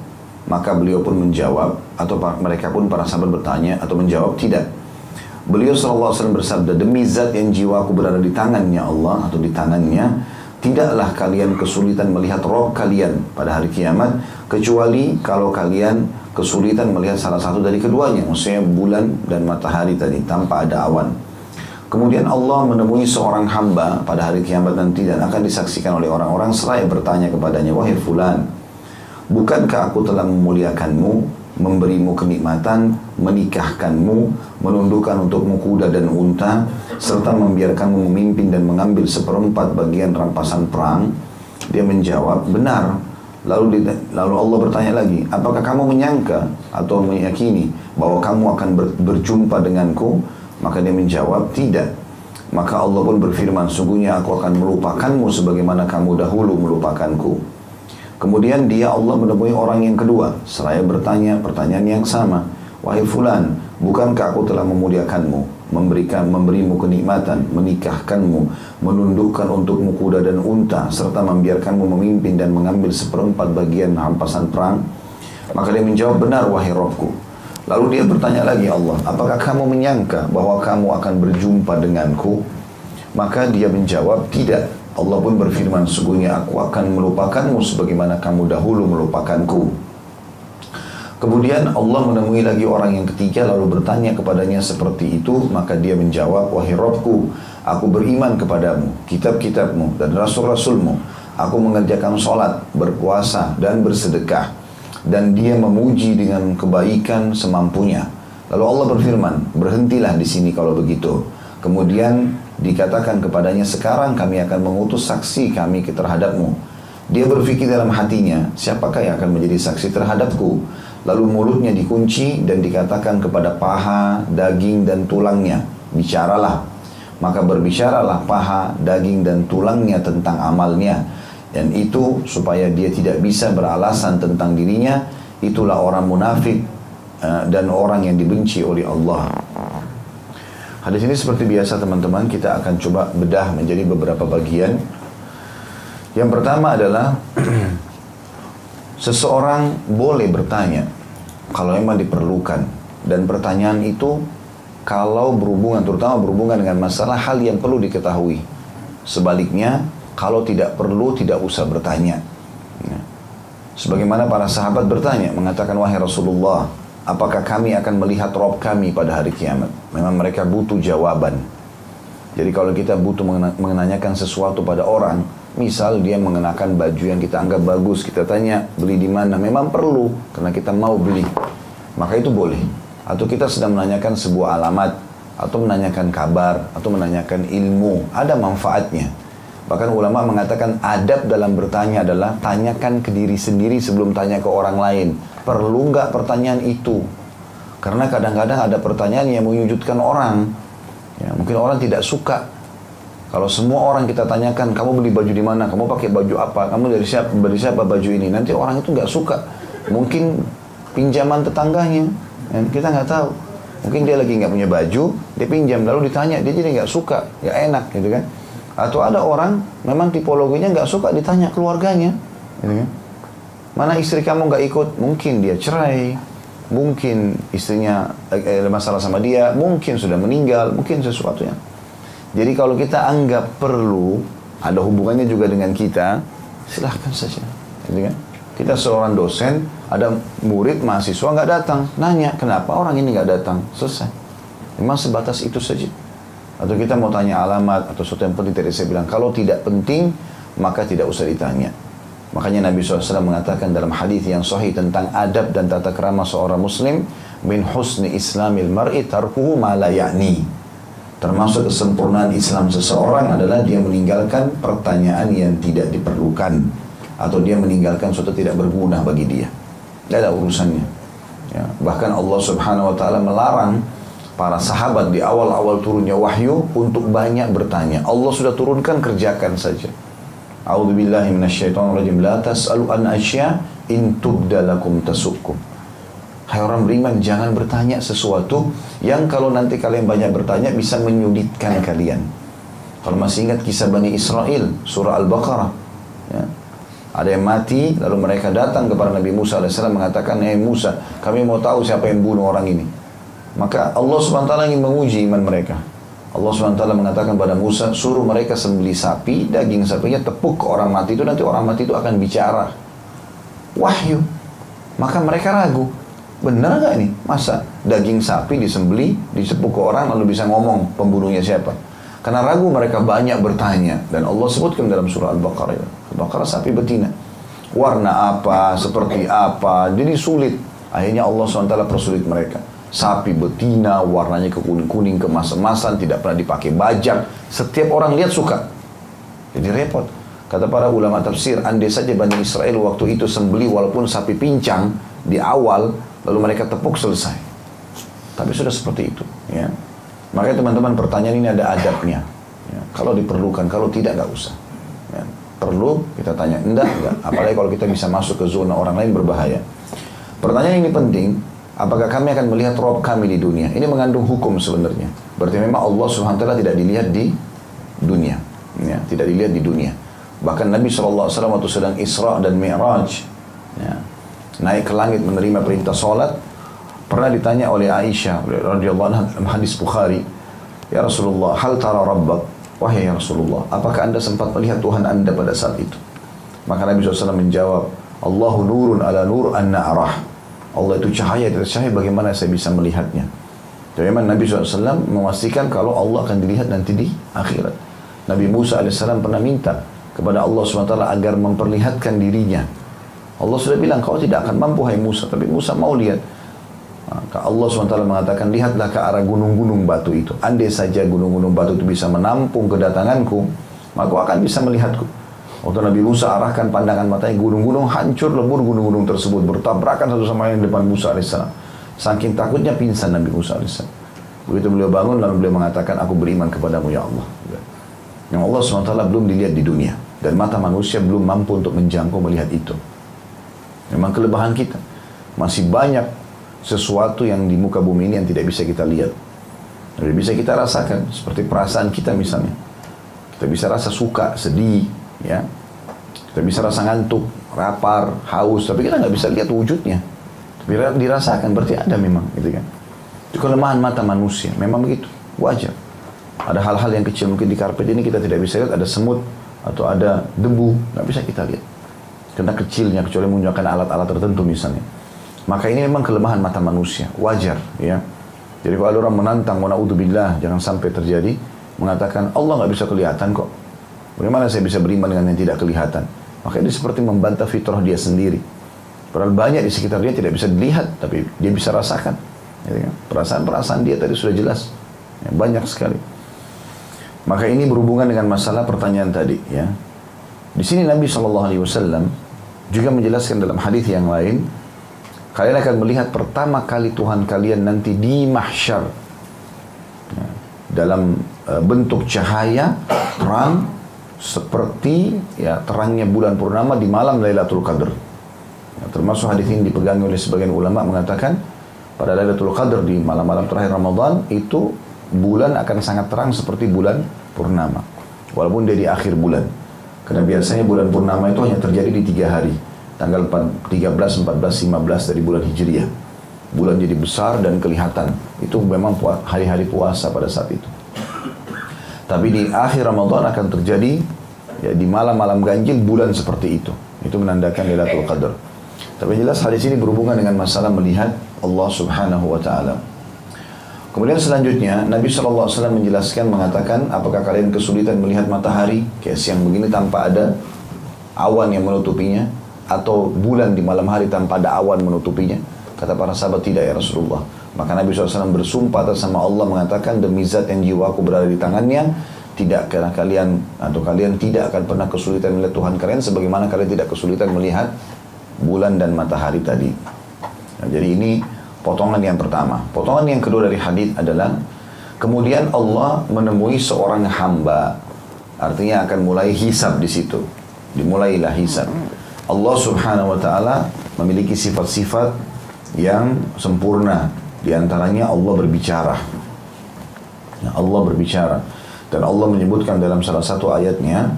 Maka beliau pun menjawab, atau mereka pun para sahabat bertanya atau menjawab, tidak. Beliau SAW bersabda, demi zat yang jiwaku berada di tangannya Allah atau di tangannya, tidaklah kalian kesulitan melihat Rabb kalian pada hari kiamat, kecuali kalau kalian kesulitan melihat salah satu dari keduanya, maksudnya bulan dan matahari tadi, tanpa ada awan. Kemudian Allah menemui seorang hamba pada hari kiamat nanti dan akan disaksikan oleh orang-orang seraya bertanya kepadanya, wahai fulan, bukankah aku telah memuliakanmu, memberimu kenikmatan, menikahkanmu, menundukkan untukmu kuda dan unta, serta membiarkanmu memimpin dan mengambil seperempat bagian rampasan perang? Dia menjawab, benar. Lalu Allah bertanya lagi, apakah kamu menyangka atau meyakini bahwa kamu akan berjumpa denganku? Maka dia menjawab, tidak. Maka Allah pun berfirman, sungguhnya aku akan melupakanmu sebagaimana kamu dahulu melupakanku. Kemudian Allah menemui orang yang kedua, seraya bertanya pertanyaan yang sama. Wahai fulan, bukankah aku telah memuliakanmu, memberimu kenikmatan, menikahkanmu, menundukkan untukmu kuda dan unta, serta membiarkanmu memimpin dan mengambil seperempat bagian rampasan perang? Maka dia menjawab, benar wahai Rabbku. Lalu dia bertanya lagi, Allah, apakah kamu menyangka bahwa kamu akan berjumpa denganku? Maka dia menjawab, tidak. Allah pun berfirman, sungguhnya aku akan melupakanmu sebagaimana kamu dahulu melupakanku. Kemudian Allah menemui lagi orang yang ketiga lalu bertanya kepadanya seperti itu. Maka dia menjawab, wahai Rabbku, aku beriman kepadamu, kitab-kitabmu dan rasul-rasulmu. Aku mengerjakan sholat, berpuasa dan bersedekah. Dan dia memuji dengan kebaikan semampunya. Lalu Allah berfirman, berhentilah di sini kalau begitu. Kemudian dikatakan kepadanya, sekarang kami akan mengutus saksi kami terhadapmu. Dia berpikir dalam hatinya, siapakah yang akan menjadi saksi terhadapku? Lalu mulutnya dikunci dan dikatakan kepada paha, daging dan tulangnya, bicaralah. Maka berbicaralah paha, daging dan tulangnya tentang amalnya. Dan itu supaya dia tidak bisa beralasan tentang dirinya. Itulah orang munafik dan orang yang dibenci oleh Allah. Hadis ini seperti biasa teman-teman, kita akan coba bedah menjadi beberapa bagian. Yang pertama adalah seseorang boleh bertanya kalau memang diperlukan, dan pertanyaan itu kalau berhubungan, terutama berhubungan dengan masalah hal yang perlu diketahui. Sebaliknya, kalau tidak perlu, tidak usah bertanya. Sebagaimana para sahabat bertanya, mengatakan, wahai Rasulullah, apakah kami akan melihat Rabb kami pada hari kiamat? Memang mereka butuh jawaban. Jadi kalau kita butuh menanyakan sesuatu pada orang, misal dia mengenakan baju yang kita anggap bagus, kita tanya, beli di mana? Memang perlu, karena kita mau beli. Maka itu boleh. Atau kita sedang menanyakan sebuah alamat, atau menanyakan kabar, atau menanyakan ilmu, ada manfaatnya. Bahkan ulama mengatakan adab dalam bertanya adalah tanyakan ke diri sendiri sebelum tanya ke orang lain. Perlu nggak pertanyaan itu? Karena kadang-kadang ada pertanyaan yang menyujudkan orang. Ya, mungkin orang tidak suka. Kalau semua orang kita tanyakan, kamu beli baju di mana? Kamu pakai baju apa? Kamu dari siapa baju ini? Nanti orang itu nggak suka. Mungkin pinjaman tetangganya, kita nggak tahu. Mungkin dia lagi nggak punya baju, dia pinjam lalu ditanya, dia jadi nggak suka, nggak enak, gitu kan? Atau ada orang memang tipologinya nggak suka ditanya keluarganya, gitu kan? Mana istri kamu nggak ikut? Mungkin dia cerai, mungkin istrinya ada masalah sama dia, mungkin sudah meninggal, mungkin sesuatu yang. Jadi kalau kita anggap perlu, ada hubungannya juga dengan kita, silahkan saja, gitu kan? Kita seorang dosen, ada murid mahasiswa nggak datang, nanya kenapa orang ini nggak datang, selesai. Memang sebatas itu saja. Atau kita mau tanya alamat atau sesuatu yang penting, tadi saya bilang kalau tidak penting maka tidak usah ditanya. Makanya Nabi SAW mengatakan dalam hadis yang sahih tentang adab dan tata krama seorang muslim, min husni islamil mar'i tarkuhu ma la ya'ni. Termasuk kesempurnaan Islam seseorang adalah dia meninggalkan pertanyaan yang tidak diperlukan, atau dia meninggalkan sesuatu tidak berguna bagi dia. Tidak ada urusannya. Ya, bahkan Allah Subhanahu Wa Taala melarang para sahabat di awal-awal turunnya wahyu untuk banyak bertanya. Allah sudah turunkan, kerjakan saja. A'udzubillahi minasyaitonirrajim. La tas'alu an asya in tubda lakum tasukkum. Hai orang beriman, jangan bertanya sesuatu yang kalau nanti kalian banyak bertanya bisa menyulitkan kalian. Kalau masih ingat kisah Bani Israel, surah Al-Baqarah, ya. Ada yang mati, lalu mereka datang kepada Nabi Musa AS mengatakan, Musa, kami mau tahu siapa yang bunuh orang ini. Maka Allah SWT ingin menguji iman mereka. Allah SWT mengatakan pada Musa, suruh mereka sembelih sapi, daging sapinya tepuk ke orang mati itu, nanti orang mati itu akan bicara. Wahyu. Maka mereka ragu, benar gak ini? Masa daging sapi disembelih, disepuk ke orang, lalu bisa ngomong pembunuhnya siapa? Karena ragu mereka banyak bertanya. Dan Allah sebutkan dalam surah Al-Baqarah. Al-Baqarah sapi betina. Warna apa, seperti apa, jadi sulit. Akhirnya Allah SWT persulit mereka. Sapi betina, warnanya kekuning-kuning, kemas-emasan, tidak pernah dipakai bajak. Setiap orang lihat suka. Jadi repot. Kata para ulama tafsir, andai saja Bani Israel waktu itu sembelih walaupun sapi pincang di awal, lalu mereka tepuk selesai. Tapi sudah seperti itu. Ya. Makanya teman-teman pertanyaan ini ada adabnya. Ya. Kalau diperlukan, kalau tidak nggak usah. Ya. Perlu kita tanya, enggak. Apalagi kalau kita bisa masuk ke zona orang lain berbahaya. Pertanyaan ini penting. Apakah kami akan melihat Rob kami di dunia? Ini mengandung hukum sebenarnya. Berarti memang Allah SWT tidak dilihat di dunia. Ya, tidak dilihat di dunia. Bahkan Nabi SAW waktu sedang Isra dan Mi'raj, ya, naik ke langit menerima perintah sholat, pernah ditanya oleh Aisyah radhiyallahu anha dalam hadis Bukhari, ya Rasulullah, hal tara rabbak? Wahai ya Rasulullah, apakah anda sempat melihat Tuhan anda pada saat itu? Maka Nabi SAW menjawab, Allahu nurun ala nur anna arah. Allah itu cahaya, tidak cahaya, bagaimana saya bisa melihatnya? Jadi memang Nabi SAW memastikan kalau Allah akan dilihat nanti di akhirat. Nabi Musa AS pernah minta kepada Allah SWT agar memperlihatkan dirinya. Allah sudah bilang, kau tidak akan mampu hai Musa, tapi Musa mau lihat. Maka Allah SWT mengatakan, lihatlah ke arah gunung-gunung batu itu. Andai saja gunung-gunung batu itu bisa menampung kedatanganku, maka kau akan bisa melihatku. Waktu Nabi Musa arahkan pandangan matanya, gunung-gunung hancur lebur, gunung-gunung tersebut bertabrakan satu sama lain di depan Musa AS. Saking takutnya pingsan Nabi Musa AS. Begitu beliau bangun, lalu beliau mengatakan, aku beriman kepadamu ya Allah. Yang Allah SWT belum dilihat di dunia. Dan mata manusia belum mampu untuk menjangkau melihat itu. Memang kelebihan kita. Masih banyak sesuatu yang di muka bumi ini yang tidak bisa kita lihat. Tidak bisa kita rasakan. Seperti perasaan kita misalnya. Kita bisa rasa suka, sedih, ya, kita bisa rasa ngantuk, lapar, haus, tapi kita nggak bisa lihat wujudnya. Tapi dirasakan, berarti ada memang, gitu kan? Itu kelemahan mata manusia, memang begitu, wajar. Ada hal-hal yang kecil mungkin di karpet ini kita tidak bisa lihat, ada semut atau ada debu, nggak bisa kita lihat. Karena kecilnya, kecuali menggunakan alat-alat tertentu misalnya. Maka ini memang kelemahan mata manusia, wajar, ya. Jadi kalau ada orang menantang, wa na'udzubillah, jangan sampai terjadi, mengatakan Allah nggak bisa kelihatan kok. Bagaimana saya bisa beriman dengan yang tidak kelihatan? Maka dia seperti membantah fitrah dia sendiri. Padahal banyak di sekitar dia tidak bisa dilihat, tapi dia bisa rasakan. Perasaan-perasaan dia tadi sudah jelas. Ya, banyak sekali. Maka ini berhubungan dengan masalah pertanyaan tadi. Ya. Di sini Nabi SAW juga menjelaskan dalam hadis yang lain, kalian akan melihat pertama kali Tuhan kalian nanti di mahsyar. Ya, dalam bentuk cahaya, terang, seperti ya terangnya bulan purnama di malam Lailatul Qadar. Ya, termasuk hadis ini dipegang oleh sebagian ulama mengatakan pada Lailatul Qadar di malam-malam terakhir Ramadan itu bulan akan sangat terang seperti bulan purnama. Walaupun dia di akhir bulan. Karena biasanya bulan purnama itu hanya terjadi di 3 hari. Tanggal 13, 14, 15 dari bulan Hijriah. Bulan jadi besar dan kelihatan. Itu memang hari-hari puasa pada saat itu. Tapi di akhir Ramadan akan terjadi ya, di malam-malam ganjil bulan seperti itu. Itu menandakan Lailatul Qadar. Tapi jelas hadis ini berhubungan dengan masalah melihat Allah Subhanahu wa taala. Kemudian selanjutnya Nabi SAW menjelaskan mengatakan, apakah kalian kesulitan melihat matahari kayak siang begini tanpa ada awan yang menutupinya, atau bulan di malam hari tanpa ada awan menutupinya? Kata para sahabat, tidak ya Rasulullah. Maka Nabi SAW bersumpah atas sama Allah mengatakan, demi zat yang jiwaku berada di tangannya, tidak karena kalian atau kalian tidak akan pernah kesulitan melihat Tuhan kalian sebagaimana kalian tidak kesulitan melihat bulan dan matahari tadi. Nah, jadi ini potongan yang pertama. Potongan yang kedua dari hadis adalah kemudian Allah menemui seorang hamba. Artinya akan mulai hisab di situ. Dimulailah hisab. Allah Subhanahu wa taala memiliki sifat-sifat yang sempurna. Di antaranya Allah berbicara. Ya, Allah berbicara. Dan Allah menyebutkan dalam salah satu ayatnya,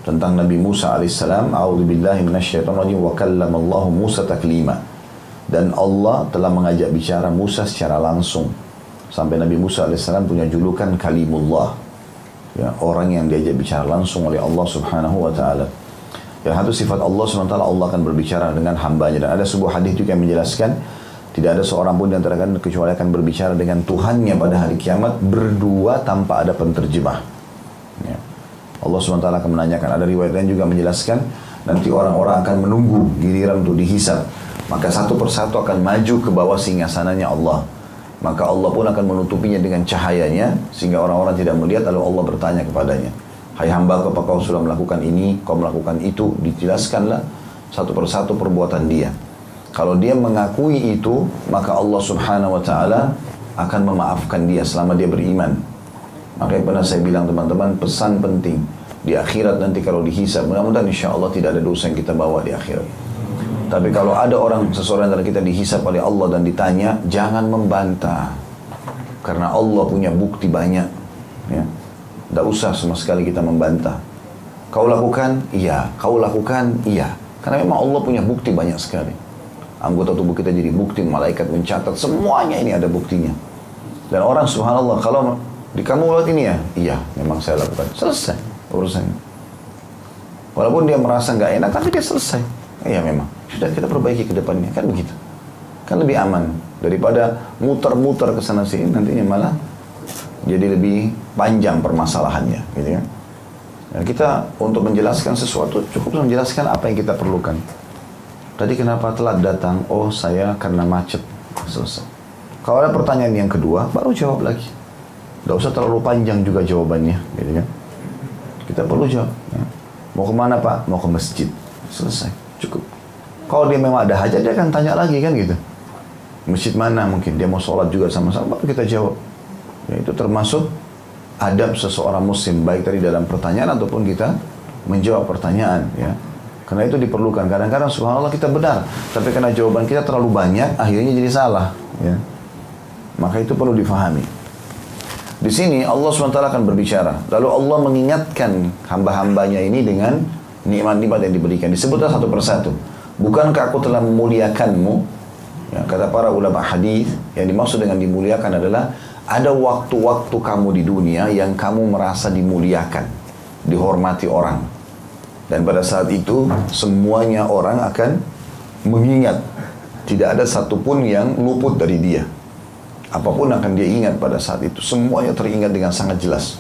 tentang Nabi Musa alaihissalam, a'udzubillahi minasyaitonirrajim, wa kallamallahu Musa taklima. Dan Allah telah mengajak bicara Musa secara langsung. Sampai Nabi Musa alaihissalam punya julukan Kalimullah. Ya, orang yang diajak bicara langsung oleh Allah subhanahu wa ta'ala. Yang satu sifat Allah subhanahu wa ta'ala, Allah akan berbicara dengan hambanya. Dan ada sebuah hadis juga yang menjelaskan, tidak ada seorang pun di antara kalian kecuali akan berbicara dengan Tuhannya pada hari kiamat berdua tanpa ada penterjemah. Ya. Allah SWT akan menanyakan. Ada riwayat lain juga menjelaskan, nanti orang-orang akan menunggu giliran untuk dihisab. Maka satu persatu akan maju ke bawah singgasananya Allah. Maka Allah pun akan menutupinya dengan cahayanya, sehingga orang-orang tidak melihat. Lalu Allah bertanya kepadanya, hai hamba, apakah kau sudah melakukan ini, kau melakukan itu? Dijelaskanlah satu persatu perbuatan dia. Kalau dia mengakui itu, maka Allah subhanahu wa ta'ala akan memaafkan dia selama dia beriman. Makanya pernah saya bilang teman-teman, pesan penting di akhirat nanti kalau dihisab, mudah-mudahan insya Allah tidak ada dosa yang kita bawa di akhirat. Tapi kalau ada seseorang dari kita dihisab oleh Allah dan ditanya, jangan membantah, karena Allah punya bukti banyak. Ya, tidak usah sama sekali kita membantah. Kau lakukan, iya. Kau lakukan, iya. Karena memang Allah punya bukti banyak sekali. Anggota tubuh kita jadi bukti, malaikat mencatat, semuanya ini ada buktinya. Dan orang subhanallah, kalau kamu buat ini ya? Iya, memang saya lakukan. Selesai urusannya. Walaupun dia merasa nggak enak, tapi dia selesai. Iya memang. Sudah kita perbaiki ke depannya, kan begitu. Kan lebih aman daripada muter-muter ke sana sini, nantinya malah jadi lebih panjang permasalahannya, gitu ya. Dan kita untuk menjelaskan sesuatu cukup menjelaskan apa yang kita perlukan. Tadi kenapa telat datang? Oh, saya karena macet. Selesai. Kalau ada pertanyaan yang kedua, baru jawab lagi. Tidak usah terlalu panjang juga jawabannya, gitu kan? Kita perlu jawab. Ya. Mau kemana Pak? Mau ke masjid. Selesai, cukup. Kalau dia memang ada hajat, dia akan tanya lagi kan gitu. Masjid mana? Mungkin dia mau sholat juga sama-sama, baru kita jawab. Ya, itu termasuk adab seseorang muslim, baik tadi dalam pertanyaan ataupun kita menjawab pertanyaan. Ya. Karena itu diperlukan. Kadang-kadang subhanallah kita benar, tapi karena jawaban kita terlalu banyak, akhirnya jadi salah. Ya. Maka itu perlu difahami. Di sini Allah SWT akan berbicara. Lalu Allah mengingatkan hamba-hambanya ini dengan nikmat-nikmat yang diberikan. Disebutlah satu persatu. Bukankah aku telah memuliakanmu? Ya, kata para ulama hadis, yang dimaksud dengan dimuliakan adalah ada waktu-waktu kamu di dunia yang kamu merasa dimuliakan, dihormati orang. Dan pada saat itu semuanya orang akan mengingat. Tidak ada satupun yang luput dari dia. Apapun akan dia ingat pada saat itu. Semuanya teringat dengan sangat jelas.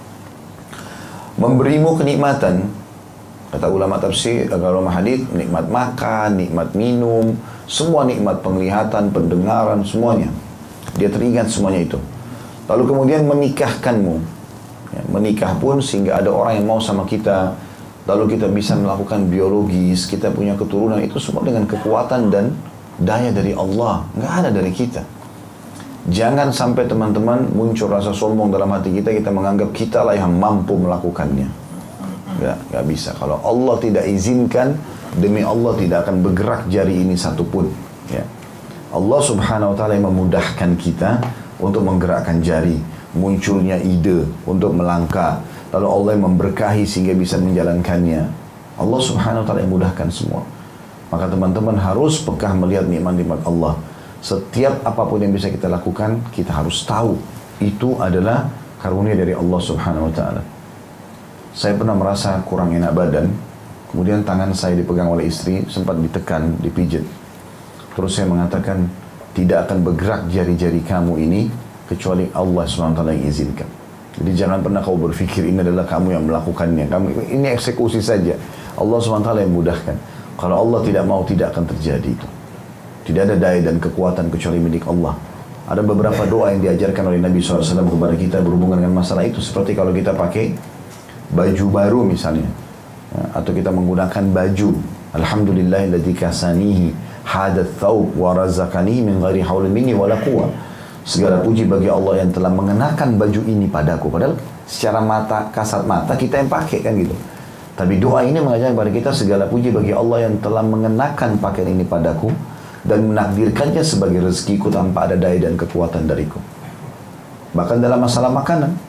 Memberimu kenikmatan, kata ulama tafsir, ulama hadis, nikmat makan, nikmat minum, semua nikmat penglihatan, pendengaran, semuanya. Dia teringat semuanya itu. Lalu kemudian menikahkanmu. Ya, menikah pun sehingga ada orang yang mau sama kita. Lalu kita bisa melakukan biologis, kita punya keturunan, itu semua dengan kekuatan dan daya dari Allah. Nggak ada dari kita. Jangan sampai teman-teman muncul rasa sombong dalam hati kita, kita menganggap kita lah yang mampu melakukannya. Nggak bisa. Kalau Allah tidak izinkan, demi Allah tidak akan bergerak jari ini satupun. Ya. Allah subhanahu wa ta'ala yang memudahkan kita untuk menggerakkan jari, munculnya ide untuk melangkah. Lalu Allah yang memberkahi sehingga bisa menjalankannya. Allah subhanahu wa ta'ala yang mudahkan semua. Maka teman-teman harus pekah melihat nikmat-nikmat Allah. Setiap apapun yang bisa kita lakukan, kita harus tahu itu adalah karunia dari Allah subhanahu wa ta'ala. Saya pernah merasa kurang enak badan, kemudian tangan saya dipegang oleh istri, sempat ditekan, dipijit. Terus saya mengatakan, tidak akan bergerak jari-jari kamu ini, kecuali Allah subhanahu wa ta'ala yang izinkan. Jadi jangan pernah kau berpikir ini adalah kamu yang melakukannya. Ini eksekusi saja. Allah subhanahu wa ta'ala yang mudahkan. Kalau Allah tidak mau, tidak akan terjadi itu. Tidak ada daya dan kekuatan kecuali milik Allah. Ada beberapa doa yang diajarkan oleh Nabi SAW kepada kita berhubungan dengan masalah itu. Seperti kalau kita pakai baju baru misalnya. Ya, atau kita menggunakan baju. Alhamdulillahilladzi kasanihi hadat thawb wa razaqani min ghairi haulin minni wala quwwah. Segala puji bagi Allah yang telah mengenakan baju ini padaku. Padahal secara mata, kasat mata kita yang pakai kan gitu. Tapi doa ini mengajarkan kepada kita segala puji bagi Allah yang telah mengenakan pakaian ini padaku dan menakdirkannya sebagai rezekiku tanpa ada daya dan kekuatan dariku. Bahkan dalam masalah makanan,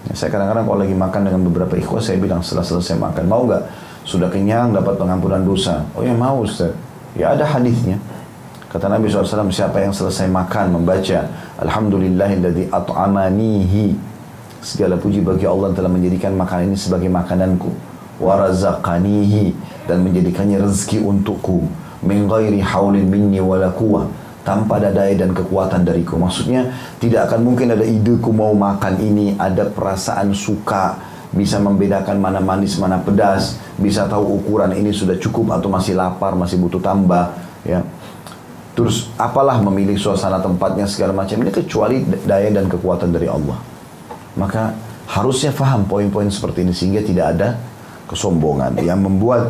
Saya kadang-kadang kalau lagi makan dengan beberapa ikhwah, saya bilang setelah selesai makan, mau nggak? Sudah kenyang dapat pengampunan dosa? Oh ya mau Ustaz. Ya ada hadisnya. Kata Nabi SAW, siapa yang selesai makan membaca Alhamdulillahilladzi at'amanihi, segala puji bagi Allah telah menjadikan makanan ini sebagai makananku, wa razaqanihi, dan menjadikannya rezeki untukku, min ghairi haulin minni wala quwwah, tanpa ada daya dan kekuatan dariku. Maksudnya tidak akan mungkin ada ideku mau makan ini, ada perasaan suka, bisa membedakan mana manis mana pedas, bisa tahu ukuran ini sudah cukup atau masih lapar, masih butuh tambah, ya. Terus apalah memilih suasana tempatnya segala macam ini, kecuali daya dan kekuatan dari Allah. Maka harusnya faham poin-poin seperti ini sehingga tidak ada kesombongan yang membuat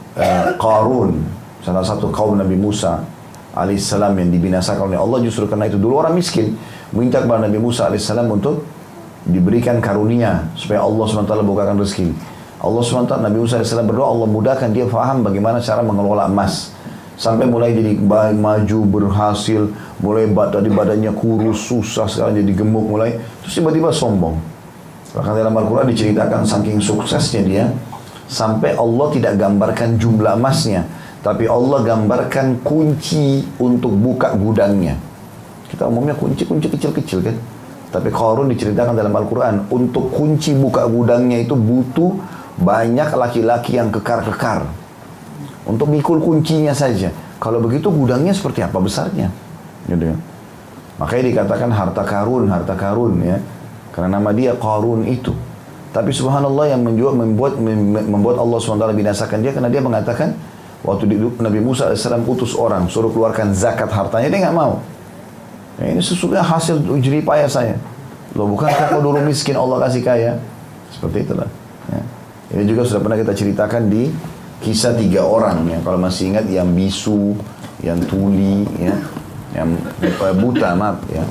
Qarun, salah satu kaum Nabi Musa alaihissalam yang dibinasakan oleh Allah, justru karena itu dulu orang miskin minta kepada Nabi Musa alaihissalam untuk diberikan karunia supaya Allah SWT bukakan rezeki. Allah SWT, Nabi Musa alaihissalam berdoa Allah mudahkan dia faham bagaimana cara mengelola emas, sampai mulai jadi maju berhasil, mulai tadi badannya kurus susah, sekarang jadi gemuk mulai, terus tiba-tiba sombong. Bahkan dalam Al-Quran diceritakan saking suksesnya dia sampai Allah tidak gambarkan jumlah emasnya, tapi Allah gambarkan kunci untuk buka gudangnya. Kita umumnya kunci-kunci kecil-kecil kan. Tapi Qarun diceritakan dalam Al-Quran, untuk kunci buka gudangnya itu butuh banyak laki-laki yang kekar-kekar. Untuk mikul kuncinya saja. Kalau begitu gudangnya seperti apa besarnya? Gitu ya. Makanya dikatakan harta karun ya. Karena nama dia Qarun itu. Tapi subhanallah yang membuat Allah SWT binasakan dia, karena dia mengatakan, waktu Nabi Musa AS utus orang suruh keluarkan zakat hartanya, dia nggak mau. Ya, ini sesungguhnya hasil jerih payah saya. Loh bukankah kau dulu miskin Allah kasih kaya? Seperti itulah. Ya. Ini juga sudah pernah kita ceritakan di kisah 3 orang ya. Kalau masih ingat, yang bisu, yang tuli, ya, yang buta,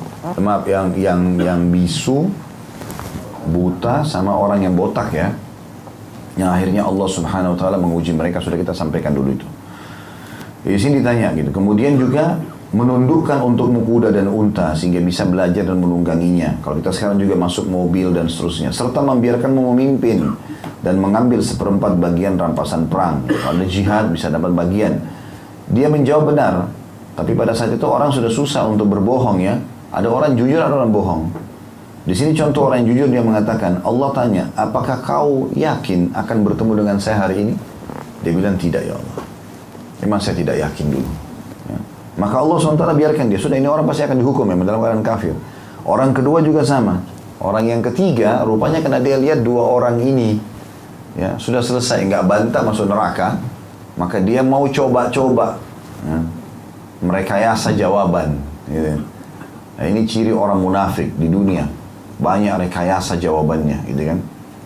yang bisu, buta, sama orang yang botak ya. Yang akhirnya Allah Subhanahu Wa Taala menguji mereka, sudah kita sampaikan dulu itu. Di sini ditanya gitu. Kemudian juga menundukkan untukmu kuda dan unta sehingga bisa belajar dan menungganginya. Kalau kita sekarang juga masuk mobil dan seterusnya. Serta membiarkanmu memimpin dan mengambil 1/4 bagian rampasan perang. Kalau ada jihad bisa dapat bagian. Dia menjawab benar. Tapi pada saat itu orang sudah susah untuk berbohong ya. Ada orang jujur, ada orang bohong. Di sini contoh orang yang jujur, dia mengatakan, Allah tanya, apakah kau yakin akan bertemu dengan saya hari ini? Dia bilang, tidak ya Allah. Memang saya tidak yakin dulu. Ya. Maka Allah SWT biarkan dia. Sudah, ini orang pasti akan dihukum ya, dalam keadaan kafir. Orang kedua juga sama. Orang yang ketiga, rupanya karena dia lihat 2 orang ini, ya sudah selesai, nggak bantah masuk neraka, maka dia mau coba-coba. Ya. Merekayasa jawaban. Gitu. Nah, ini ciri orang munafik di dunia. Banyak rekayasa jawabannya, gitu kan.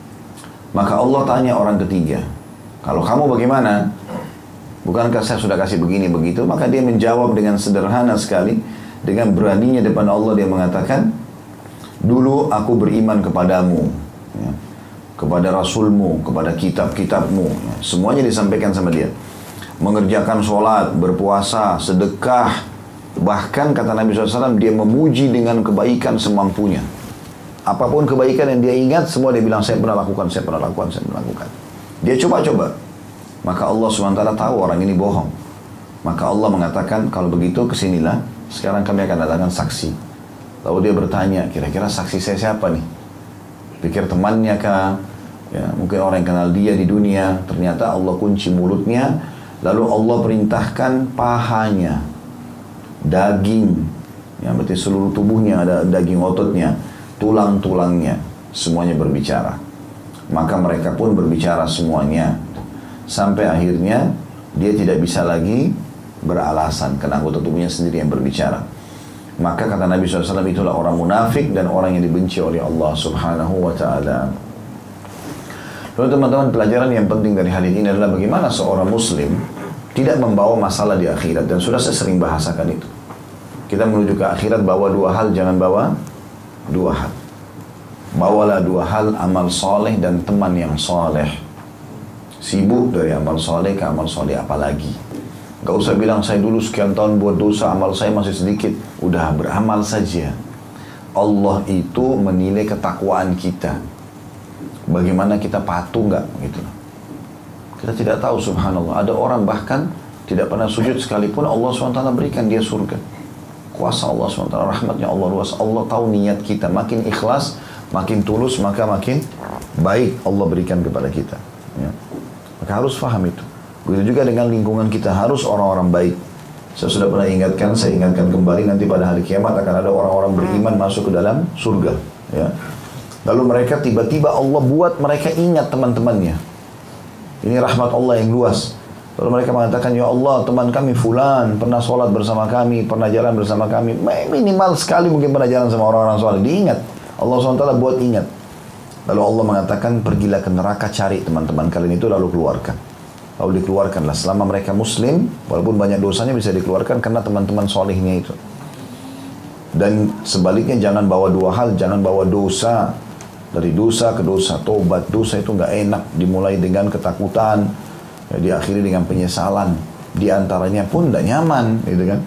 Maka Allah tanya orang ketiga, kalau kamu bagaimana? Bukankah saya sudah kasih begini begitu? Maka dia menjawab dengan sederhana sekali, dengan beraninya depan Allah dia mengatakan, dulu aku beriman kepadamu, ya, kepada Rasulmu, kepada kitab-kitabmu, ya, semuanya disampaikan sama dia. Mengerjakan sholat, berpuasa, sedekah, bahkan kata Nabi SAW, dia memuji dengan kebaikan semampunya. Apapun kebaikan yang dia ingat, semua dia bilang, saya pernah lakukan, saya pernah lakukan, saya pernah lakukan. Dia coba-coba. Maka Allah SWT tahu orang ini bohong. Maka Allah mengatakan, kalau begitu kesinilah, sekarang kami akan datangkan saksi. Lalu dia bertanya, kira-kira saksi saya siapa nih? Pikir temannya kah? Ya, mungkin orang yang kenal dia di dunia. Ternyata Allah kunci mulutnya. Lalu Allah perintahkan pahanya, daging, yang berarti seluruh tubuhnya ada daging ototnya, tulang-tulangnya, semuanya berbicara. Maka mereka pun berbicara semuanya. Sampai akhirnya dia tidak bisa lagi beralasan, karena anggota tubuhnya sendiri yang berbicara. Maka kata Nabi SAW, itulah orang munafik dan orang yang dibenci oleh Allah Subhanahu Wa Taala. Lalu teman-teman, pelajaran yang penting dari hadis ini adalah bagaimana seorang muslim tidak membawa masalah di akhirat. Dan sudah saya sering bahasakan itu. Kita menuju ke akhirat bawa 2 hal, jangan bawa 2 hal. Bawalah 2 hal, amal soleh dan teman yang soleh. Sibuk dari amal soleh ke amal soleh apalagi. Gak usah bilang saya dulu sekian tahun buat dosa, amal saya masih sedikit. Udah beramal saja. Allah itu menilai ketakwaan kita. bagaimana kita patuh nggak gitu. Kita tidak tahu, subhanallah. Ada orang bahkan tidak pernah sujud sekalipun Allah SWT berikan dia surga. Kuasa Allah SWT, rahmatnya Allah luas. Allah tahu niat kita, makin ikhlas, makin tulus, maka makin baik Allah berikan kepada kita. Ya. Maka harus paham itu. Begitu juga dengan lingkungan kita, harus orang-orang baik. Saya sudah pernah ingatkan, saya ingatkan kembali, nanti pada hari kiamat akan ada orang-orang beriman masuk ke dalam surga. Ya. Lalu mereka tiba-tiba Allah buat mereka ingat teman-temannya. Ini rahmat Allah yang luas. Lalu mereka mengatakan, ya Allah, teman kami fulan pernah sholat bersama kami, pernah jalan bersama kami. Minimal sekali mungkin pernah jalan sama orang-orang sholat. Diingat. Allah SWT buat ingat. Lalu Allah mengatakan, pergilah ke neraka, cari teman-teman kalian itu, lalu keluarkan. Lalu dikeluarkanlah. Selama mereka muslim, walaupun banyak dosanya bisa dikeluarkan karena teman-teman solihnya itu. Dan sebaliknya jangan bawa dua hal, jangan bawa dosa. Dari dosa ke dosa, tobat. Dosa itu nggak enak, dimulai dengan ketakutan, ya, diakhiri dengan penyesalan. Di antaranya pun tidak nyaman, gitu kan.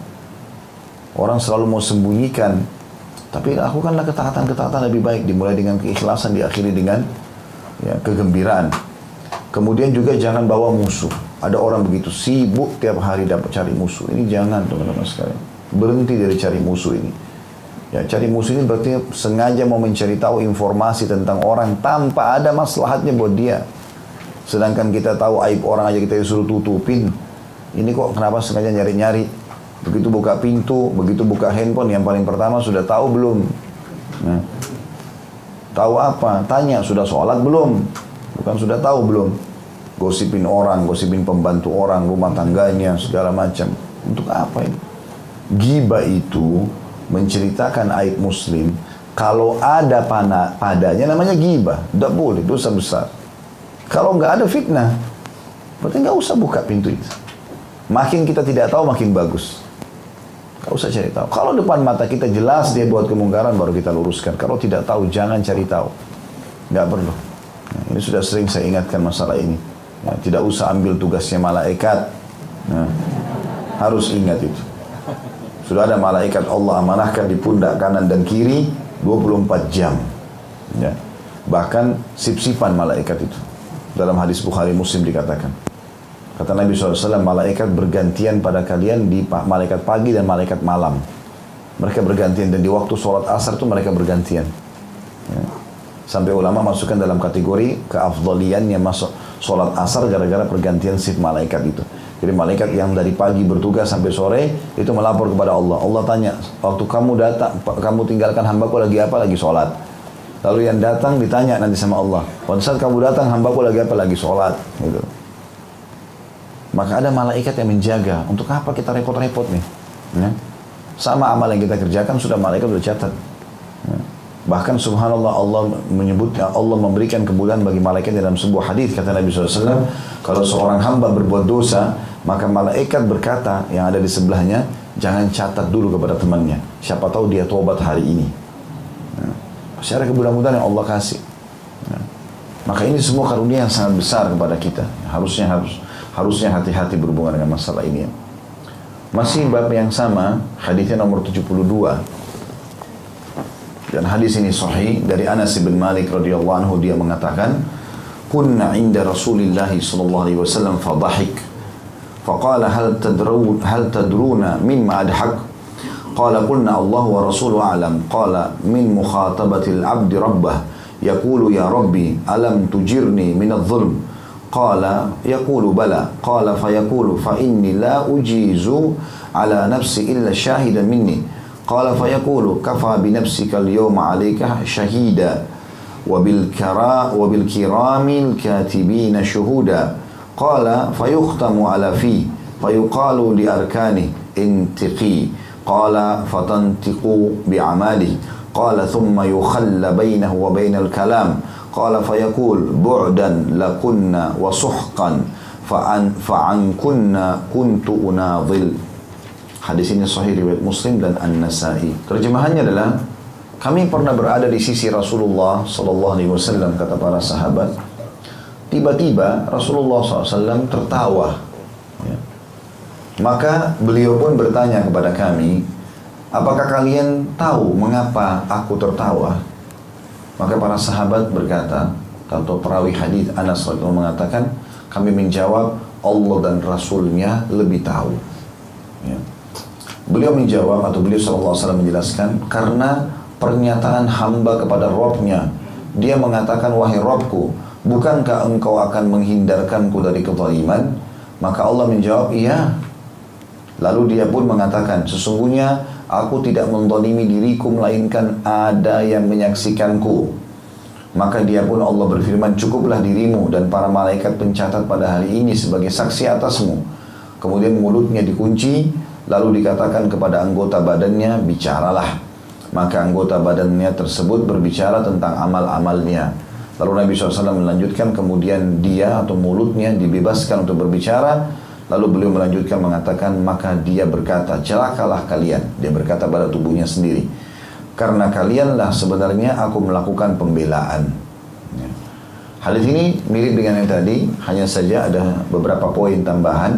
Orang selalu mau sembunyikan, tapi lakukanlah ketaatan-ketaatan lebih baik, dimulai dengan keikhlasan, diakhiri dengan ya, kegembiraan. Kemudian juga jangan bawa musuh. Ada orang begitu sibuk tiap hari dapat cari musuh. Ini jangan, teman-teman sekalian. Berhenti dari cari musuh ini. Ya, cari musuh ini berarti sengaja mau mencari tahu informasi tentang orang tanpa ada maslahatnya buat dia. Sedangkan kita tahu aib orang aja kita disuruh tutupin. Ini kok kenapa sengaja nyari-nyari? Begitu buka pintu, begitu buka handphone, yang paling pertama sudah tahu belum? Nah, tahu apa? Tanya, sudah sholat belum? Bukan sudah tahu belum? Gosipin orang, gosipin pembantu orang, rumah tangganya, segala macam. Untuk apa ini? Ghibah itu menceritakan aib muslim, kalau ada padanya namanya ghibah, tidak boleh, dosa besar. Kalau nggak ada fitnah, berarti nggak usah buka pintu itu. Makin kita tidak tahu makin bagus, nggak usah cari tahu. Kalau depan mata kita jelas dia buat kemungkaran, baru kita luruskan. Kalau tidak tahu jangan cari tahu, nggak perlu. Nah, ini sudah sering saya ingatkan masalah ini. Ya, tidak usah ambil tugasnya malaikat. Nah, harus ingat itu. Sudah ada malaikat Allah amanahkan di pundak kanan dan kiri 24 jam. Ya. Bahkan sip-sipan malaikat itu. Dalam hadis Bukhari Muslim dikatakan. Kata Nabi SAW, malaikat bergantian pada kalian di malaikat pagi dan malaikat malam. Mereka bergantian dan di waktu sholat asar itu mereka bergantian. Ya. Sampai ulama masukkan dalam kategori keafdaliannya masuk sholat asar gara-gara pergantian sif malaikat itu. Jadi malaikat yang dari pagi bertugas sampai sore itu melapor kepada Allah. Allah tanya, waktu kamu datang, kamu tinggalkan hambaku lagi apa? Lagi sholat. Lalu yang datang ditanya nanti sama Allah, pada saat kamu datang hambaku lagi apa? Lagi sholat. Gitu. Maka ada malaikat yang menjaga. Untuk apa kita repot-repot nih? Ya. Sama amal yang kita kerjakan sudah malaikat sudah catat. Ya. Bahkan subhanallah Allah menyebutnya, Allah memberikan kemudahan bagi malaikat dalam sebuah hadis kata Nabi SAW, kalau seorang hamba berbuat dosa, maka malaikat berkata yang ada di sebelahnya, jangan catat dulu kepada temannya, siapa tahu dia tobat hari ini. Nah, pasti ada kemudahan yang Allah kasih. Nah, maka ini semua karunia yang sangat besar kepada kita. Harusnya hati-hati berhubungan dengan masalah ini. Masih bab yang sama, hadisnya nomor 72. Dan hadis ini sahih dari Anas bin Malik radhiyallahu anhu, dia mengatakan, "Kunna 'inda Rasulillah sallallahu alaihi wasallam fadhahik. Faqala hal tadruna mimma adhak?" Qala qulna Allah wa rasuluhu a'lam. Qala min mukhatabati al-'abd rabbah yaqulu ya rabbi alam tujirni min adh-dhulm. Qala yaqulu bala. Qala fayaqulu fa inni la ujizu ala nafsi illa shahidan minni. Qala fayaqulu kafa bi nafsika al-yawma 'alayka shahida wa bil kiramil katibina shuhuda. Qala fayukhtamu ala fi fayuqalu li arkani intiqi. Qala fatantiqu bi 'amali. Qala thumma yukhalla bainahu wa bainal kalam. Qala fayaqul bu'dan lakunna wa suhqan fa'an kunna kuntu unadhil. Hadis ini sahih riwayat Muslim dan An-Nasa'i. Terjemahannya adalah, kami pernah berada di sisi Rasulullah sallallahu alaihi wasallam, kata para sahabat. Tiba-tiba Rasulullah SAW tertawa. Ya. Maka beliau pun bertanya kepada kami, apakah kalian tahu mengapa aku tertawa? Maka para sahabat berkata, atau perawi hadis Anas radhiyallahu mengatakan, kami menjawab Allah dan Rasulnya lebih tahu. Ya. Beliau menjawab atau beliau SAW menjelaskan, karena pernyataan hamba kepada Rabbnya, dia mengatakan, wahai Rabbku, bukankah engkau akan menghindarkanku dari kezaliman? Maka Allah menjawab, iya. Lalu dia pun mengatakan, sesungguhnya aku tidak menzalimi diriku melainkan ada yang menyaksikanku. Maka dia pun Allah berfirman, cukuplah dirimu dan para malaikat pencatat pada hari ini sebagai saksi atasmu. Kemudian mulutnya dikunci, lalu dikatakan kepada anggota badannya, bicaralah. Maka anggota badannya tersebut berbicara tentang amal-amalnya. Lalu Nabi SAW melanjutkan, kemudian dia atau mulutnya dibebaskan untuk berbicara. Lalu beliau melanjutkan mengatakan, maka dia berkata, celakalah kalian. Dia berkata pada tubuhnya sendiri, karena kalianlah sebenarnya aku melakukan pembelaan. Ya. Hadis ini mirip dengan yang tadi, hanya saja ada beberapa poin tambahan.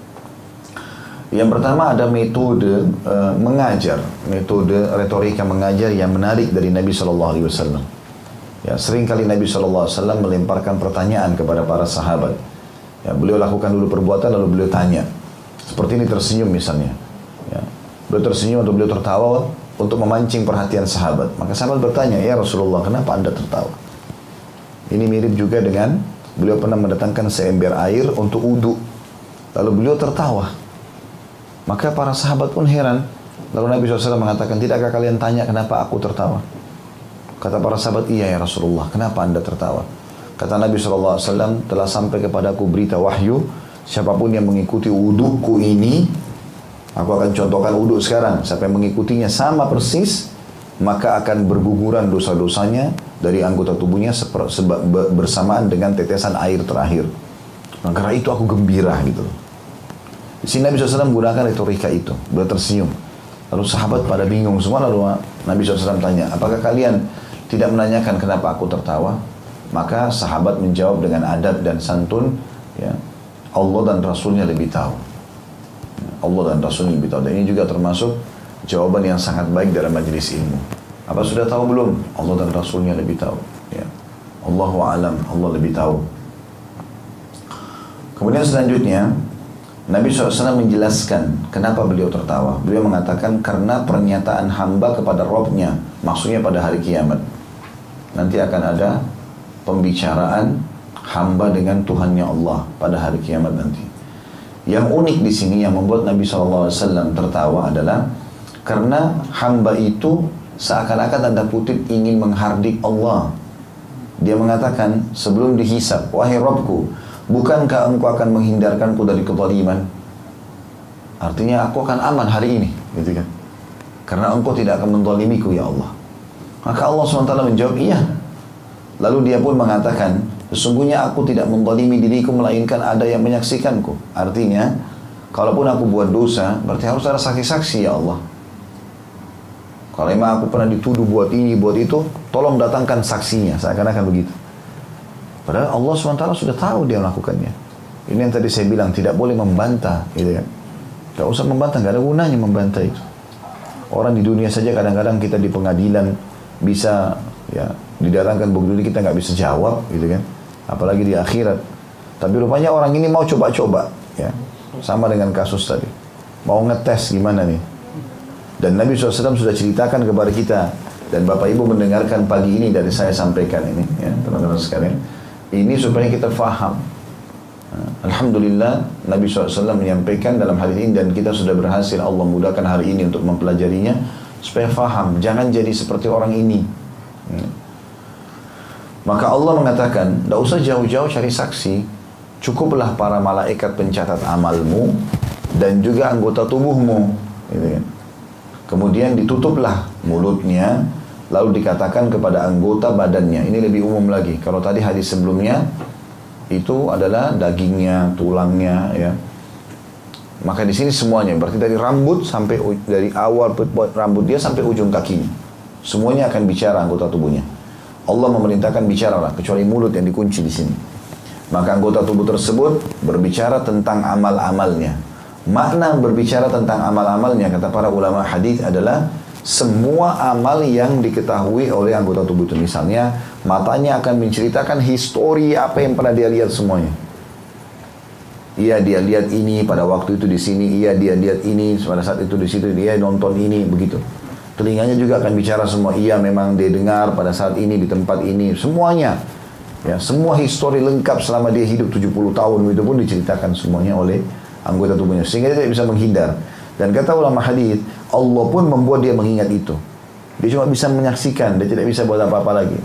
Yang pertama ada metode mengajar, metode retorika mengajar yang menarik dari Nabi SAW. Ya, seringkali Nabi SAW melemparkan pertanyaan kepada para sahabat. Ya, beliau lakukan dulu perbuatan lalu beliau tanya. Seperti ini tersenyum misalnya. Ya, beliau tersenyum atau beliau tertawa untuk memancing perhatian sahabat. Maka sahabat bertanya, ya Rasulullah, kenapa anda tertawa? Ini mirip juga dengan beliau pernah mendatangkan seember air untuk wudu. Lalu beliau tertawa. Maka para sahabat pun heran. Lalu Nabi SAW mengatakan, tidakkah kalian tanya kenapa aku tertawa? Kata para sahabat, iya ya Rasulullah, kenapa anda tertawa? Kata Nabi SAW, telah sampai kepadaku berita wahyu, siapapun yang mengikuti wuduku ini, aku akan contohkan wudhu sekarang, siapa yang mengikutinya sama persis, maka akan berguguran dosa-dosanya dari anggota tubuhnya bersamaan dengan tetesan air terakhir. Nah, karena itu aku gembira gitu. Di sini Nabi SAW menggunakan retorika itu, beliau tersenyum. Lalu sahabat pada bingung semua, lalu Nabi SAW tanya, apakah kalian tidak menanyakan kenapa aku tertawa? Maka sahabat menjawab dengan adab dan santun, ya, Allah dan Rasulnya lebih tahu. Allah dan Rasulnya lebih tahu. Dan ini juga termasuk jawaban yang sangat baik dalam majelis ilmu. Apa sudah tahu belum? Allah dan Rasulnya lebih tahu. Ya. Allahu a'lam, Allah lebih tahu. Kemudian selanjutnya Nabi SAW menjelaskan kenapa beliau tertawa. Beliau mengatakan karena pernyataan hamba kepada Rabbnya, maksudnya pada hari kiamat. Nanti akan ada pembicaraan hamba dengan Tuhannya Allah pada hari kiamat nanti. Yang unik di sini yang membuat Nabi SAW tertawa adalah karena hamba itu seakan-akan tanda kutip ingin menghardik Allah. Dia mengatakan sebelum dihisab, wahai Rabbku, bukankah engkau akan menghindarkanku dari kezaliman? Artinya aku akan aman hari ini, gitu kan? Karena engkau tidak akan menzalimiku ya Allah. Maka Allah SWT menjawab, iya. Lalu dia pun mengatakan, sesungguhnya aku tidak menzalimi diriku melainkan ada yang menyaksikanku. Artinya, kalaupun aku buat dosa, berarti harus ada saksi-saksi ya Allah. Kalau memang aku pernah dituduh buat ini, buat itu, tolong datangkan saksinya, seakan-akan begitu. Padahal Allah SWT sudah tahu dia melakukannya. Ini yang tadi saya bilang, tidak boleh membantah, gitu kan. Gak usah membantah, gak ada gunanya membantah itu. Orang di dunia saja kadang-kadang kita di pengadilan bisa ya didatangkan bukti kita nggak bisa jawab, gitu kan. Apalagi di akhirat. Tapi rupanya orang ini mau coba-coba, ya. Sama dengan kasus tadi. Mau ngetes gimana nih. Dan Nabi SAW sudah ceritakan kepada kita. Dan Bapak Ibu mendengarkan pagi ini dari saya sampaikan ini, ya, teman-teman sekalian. Ini supaya kita faham. Alhamdulillah Nabi SAW menyampaikan dalam hadis ini dan kita sudah berhasil, Allah mudahkan hari ini untuk mempelajarinya supaya faham, jangan jadi seperti orang ini. Maka Allah mengatakan, tidak usah jauh-jauh cari saksi, cukuplah para malaikat pencatat amalmu dan juga anggota tubuhmu, gitu kan. Kemudian ditutuplah mulutnya, lalu dikatakan kepada anggota badannya. Ini lebih umum lagi. Kalau tadi hadis sebelumnya itu adalah dagingnya, tulangnya, ya. Maka di sini semuanya, berarti dari rambut sampai dari awal rambut dia sampai ujung kakinya, semuanya akan bicara anggota tubuhnya. Allah memerintahkan bicaralah, kecuali mulut yang dikunci di sini. Maka anggota tubuh tersebut berbicara tentang amal-amalnya. Makna berbicara tentang amal-amalnya, kata para ulama hadis adalah semua amal yang diketahui oleh anggota tubuh itu. Misalnya, matanya akan menceritakan histori apa yang pernah dia lihat semuanya. Iya, dia lihat ini pada waktu itu di sini. Iya, dia lihat ini pada saat itu di situ. Dia nonton ini, begitu. Telinganya juga akan bicara semua. Iya, memang dia dengar pada saat ini di tempat ini. Semuanya. Ya, semua histori lengkap selama dia hidup 70 tahun itu pun diceritakan semuanya oleh anggota tubuhnya. Sehingga dia tidak bisa menghindar. Dan kata ulama hadis, Allah pun membuat dia mengingat itu. Dia cuma bisa menyaksikan, dia tidak bisa buat apa-apa lagi.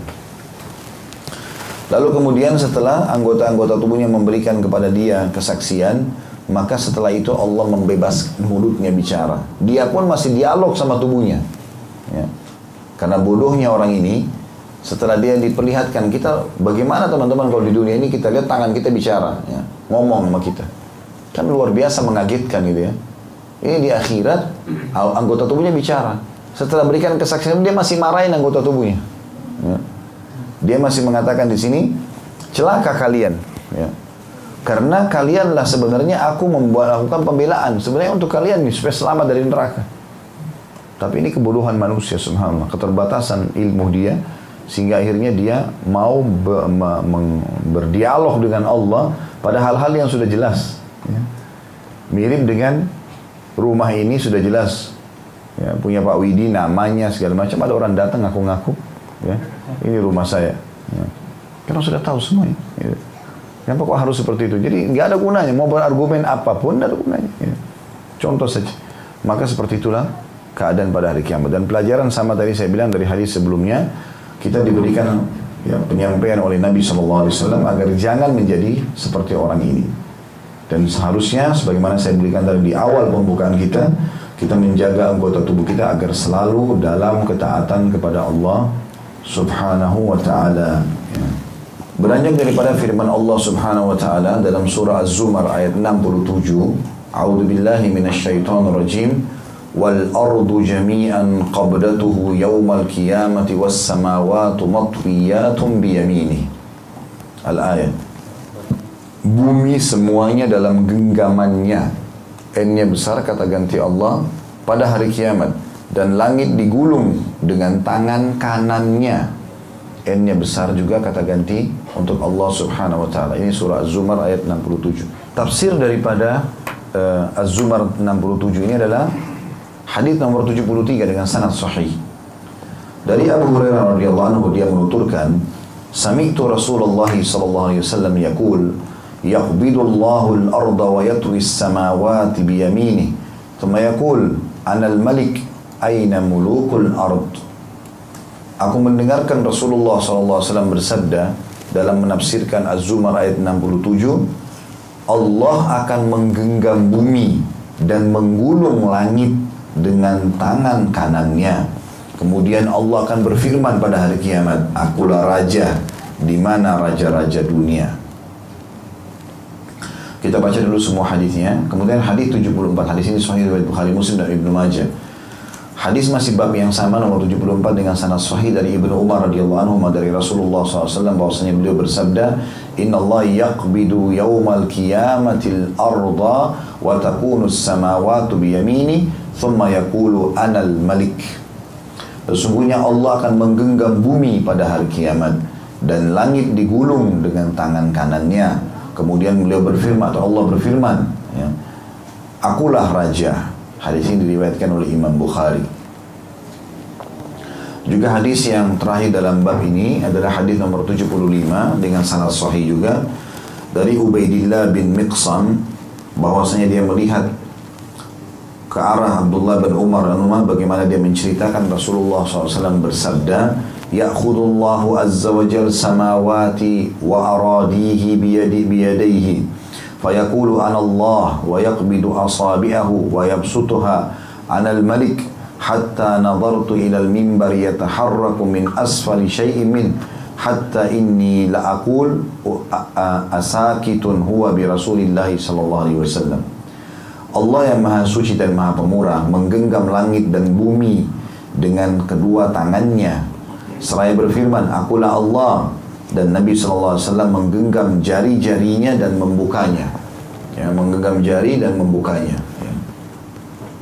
Lalu kemudian setelah anggota-anggota tubuhnya memberikan kepada dia kesaksian, maka setelah itu Allah membebaskan mulutnya bicara. Dia pun masih dialog sama tubuhnya. Ya. Karena bodohnya orang ini, setelah dia diperlihatkan, kita bagaimana teman-teman kalau di dunia ini kita lihat tangan kita bicara, ya, ngomong sama kita. Kan luar biasa mengagetkan gitu ya. Ini di akhirat, anggota tubuhnya bicara. Setelah berikan kesaksian, dia masih marahin anggota tubuhnya. Ya. Dia masih mengatakan di sini, celaka kalian. Ya. Karena kalianlah sebenarnya aku melakukan pembelaan. Sebenarnya untuk kalian supaya selamat dari neraka. Tapi ini kebodohan manusia, subhanallah. Keterbatasan ilmu dia. Sehingga akhirnya dia mau berdialog dengan Allah pada hal-hal yang sudah jelas. Ya. Mirip dengan rumah ini sudah jelas. Ya, punya Pak Widi, namanya segala macam. Ada orang datang ngaku-ngaku. Ya, ini rumah saya. Ya. Karena sudah tahu semuanya. Ya. Kenapa kok harus seperti itu? Jadi nggak ada gunanya. Mau berargumen apapun, nggak ada gunanya. Ya. Contoh saja. Maka seperti itulah keadaan pada hari kiamat. Dan pelajaran sama tadi saya bilang dari hadis sebelumnya, kita diberikan ya, penyampaian oleh Nabi SAW agar jangan menjadi seperti orang ini. Dan seharusnya, sebagaimana saya berikan tadi di awal pembukaan kita menjaga anggota tubuh kita agar selalu dalam ketaatan kepada Allah Subhanahu wa ta'ala. Ya. Beranjak daripada firman Allah Subhanahu wa ta'ala dalam surah Az-Zumar ayat 67, A'udzu billahi minasyaitonir rajim, wal ardu jami'an qabdatuhu yawmal qiyamati was samawati matwiyatun bi yaminih. Al-ayat. Bumi semuanya dalam genggamannya. N-nya besar kata ganti Allah pada hari kiamat. Dan langit digulung dengan tangan kanannya. N-nya besar juga kata ganti untuk Allah Subhanahu wa ta'ala. Ini surah Az-Zumar ayat 67. Tafsir daripada Az-Zumar 67 ini adalah hadis nomor 73 dengan sanad sahih. Dari Abu Hurairah radhiyallahu anhu, dia menuturkan, sami'tu Rasulullah sallallahu alaihi wasallam yaqul, yaqbidullahu al-arda wa yatwi as-samawati bi yaminih, thumma yaqul, ana al-malik aina mulukul ard. Aku mendengarkan Rasulullah SAW bersabda dalam menafsirkan Az-Zumar ayat 67, Allah akan menggenggam bumi dan menggulung langit dengan tangan kanannya. Kemudian Allah akan berfirman pada hari kiamat, akulah raja, di mana raja-raja dunia. Kita baca dulu semua hadisnya. Kemudian hadis 74, hadis ini sahih riwayat Bukhari, Muslim dan Ibnu Majah. Hadis masih bab yang sama nomor 74 dengan sanad sahih dari Ibnu Umar radhiyallahu anhu dari Rasulullah SAW bahwasanya beliau bersabda, Inna Allah yaqbidu yawmal qiyamatil arda wa takunu as-samawatu biyamini thumma yaqulu anal malik. Sesungguhnya Allah akan menggenggam bumi pada hari kiamat dan langit digulung dengan tangan kanannya. Kemudian beliau berfirman atau Allah berfirman, ya, akulah raja. Hadis ini diriwayatkan oleh Imam Bukhari. Juga hadis yang terakhir dalam bab ini adalah hadis nomor 75 dengan sanad sahih juga dari Ubaidillah bin Miqsam bahwasanya dia melihat ke arah Abdullah bin Umar bagaimana dia menceritakan Rasulullah SAW bersabda, ya'khudullahu azza wa jal samawati wa aradihi biyadaihi fayaqulu ana Allah wa yaqbidu asabi'ahu wa yabsutuha ana al-malik hatta nadartu ila al-mimbar yataharraku min asfali syai'in min hatta inni la aqul asakitun huwa bi Rasulillahi sallallahu alaihi wasallam. Allah yang maha suci dan maha pemurah menggenggam langit dan bumi dengan kedua tangannya seraya berfirman, akulah Allah. Dan Nabi SAW menggenggam jari-jarinya dan membukanya. Ya, menggenggam jari dan membukanya. Ya.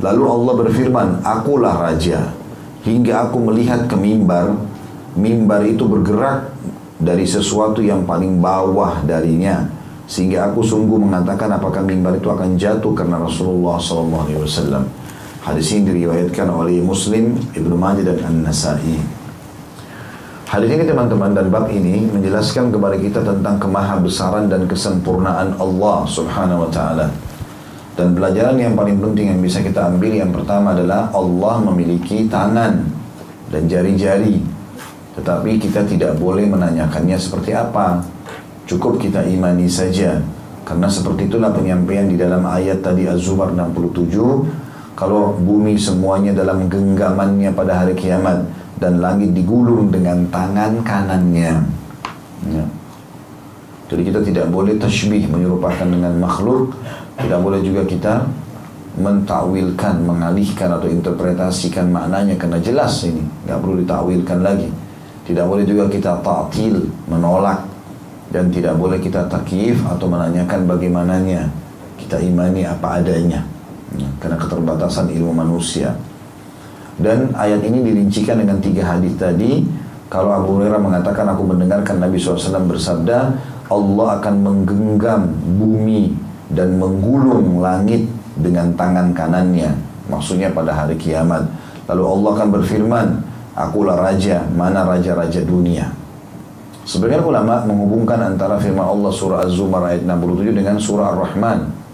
Lalu Allah berfirman, akulah raja. Hingga aku melihat ke mimbar. Mimbar itu bergerak dari sesuatu yang paling bawah darinya. Sehingga aku sungguh mengatakan apakah mimbar itu akan jatuh karena Rasulullah SAW. Hadis ini diriwayatkan oleh Muslim, Ibnu Majah dan An-Nasai. Hadis ini teman-teman dan bab ini menjelaskan kepada kita tentang kemahabesaran dan kesempurnaan Allah Subhanahu wa taala. Dan pelajaran yang paling penting yang bisa kita ambil yang pertama adalah Allah memiliki tangan dan jari-jari. Tetapi kita tidak boleh menanyakannya seperti apa. Cukup kita imani saja. Karena seperti itulah penyampaian di dalam ayat tadi Az-Zumar 67. Kalau bumi semuanya dalam genggamannya pada hari kiamat dan langit digulung dengan tangan kanannya. Ya. Jadi kita tidak boleh tasybih, menyerupakan dengan makhluk. Tidak boleh juga kita mentakwilkan, mengalihkan atau interpretasikan maknanya karena jelas ini, nggak perlu ditakwilkan lagi. Tidak boleh juga kita ta'til, menolak, dan tidak boleh kita takyif atau menanyakan bagaimananya. Kita imani apa adanya. Karena keterbatasan ilmu manusia. Dan ayat ini dirincikan dengan 3 hadis tadi. Kalau Abu Hurairah mengatakan, aku mendengarkan Nabi SAW bersabda, Allah akan menggenggam bumi dan menggulung langit dengan tangan kanannya. Maksudnya pada hari kiamat. Lalu Allah akan berfirman, akulah raja, mana raja-raja dunia. Sebagian ulama menghubungkan antara firman Allah surah Az-Zumar ayat 67 dengan surah Ar-Rahman.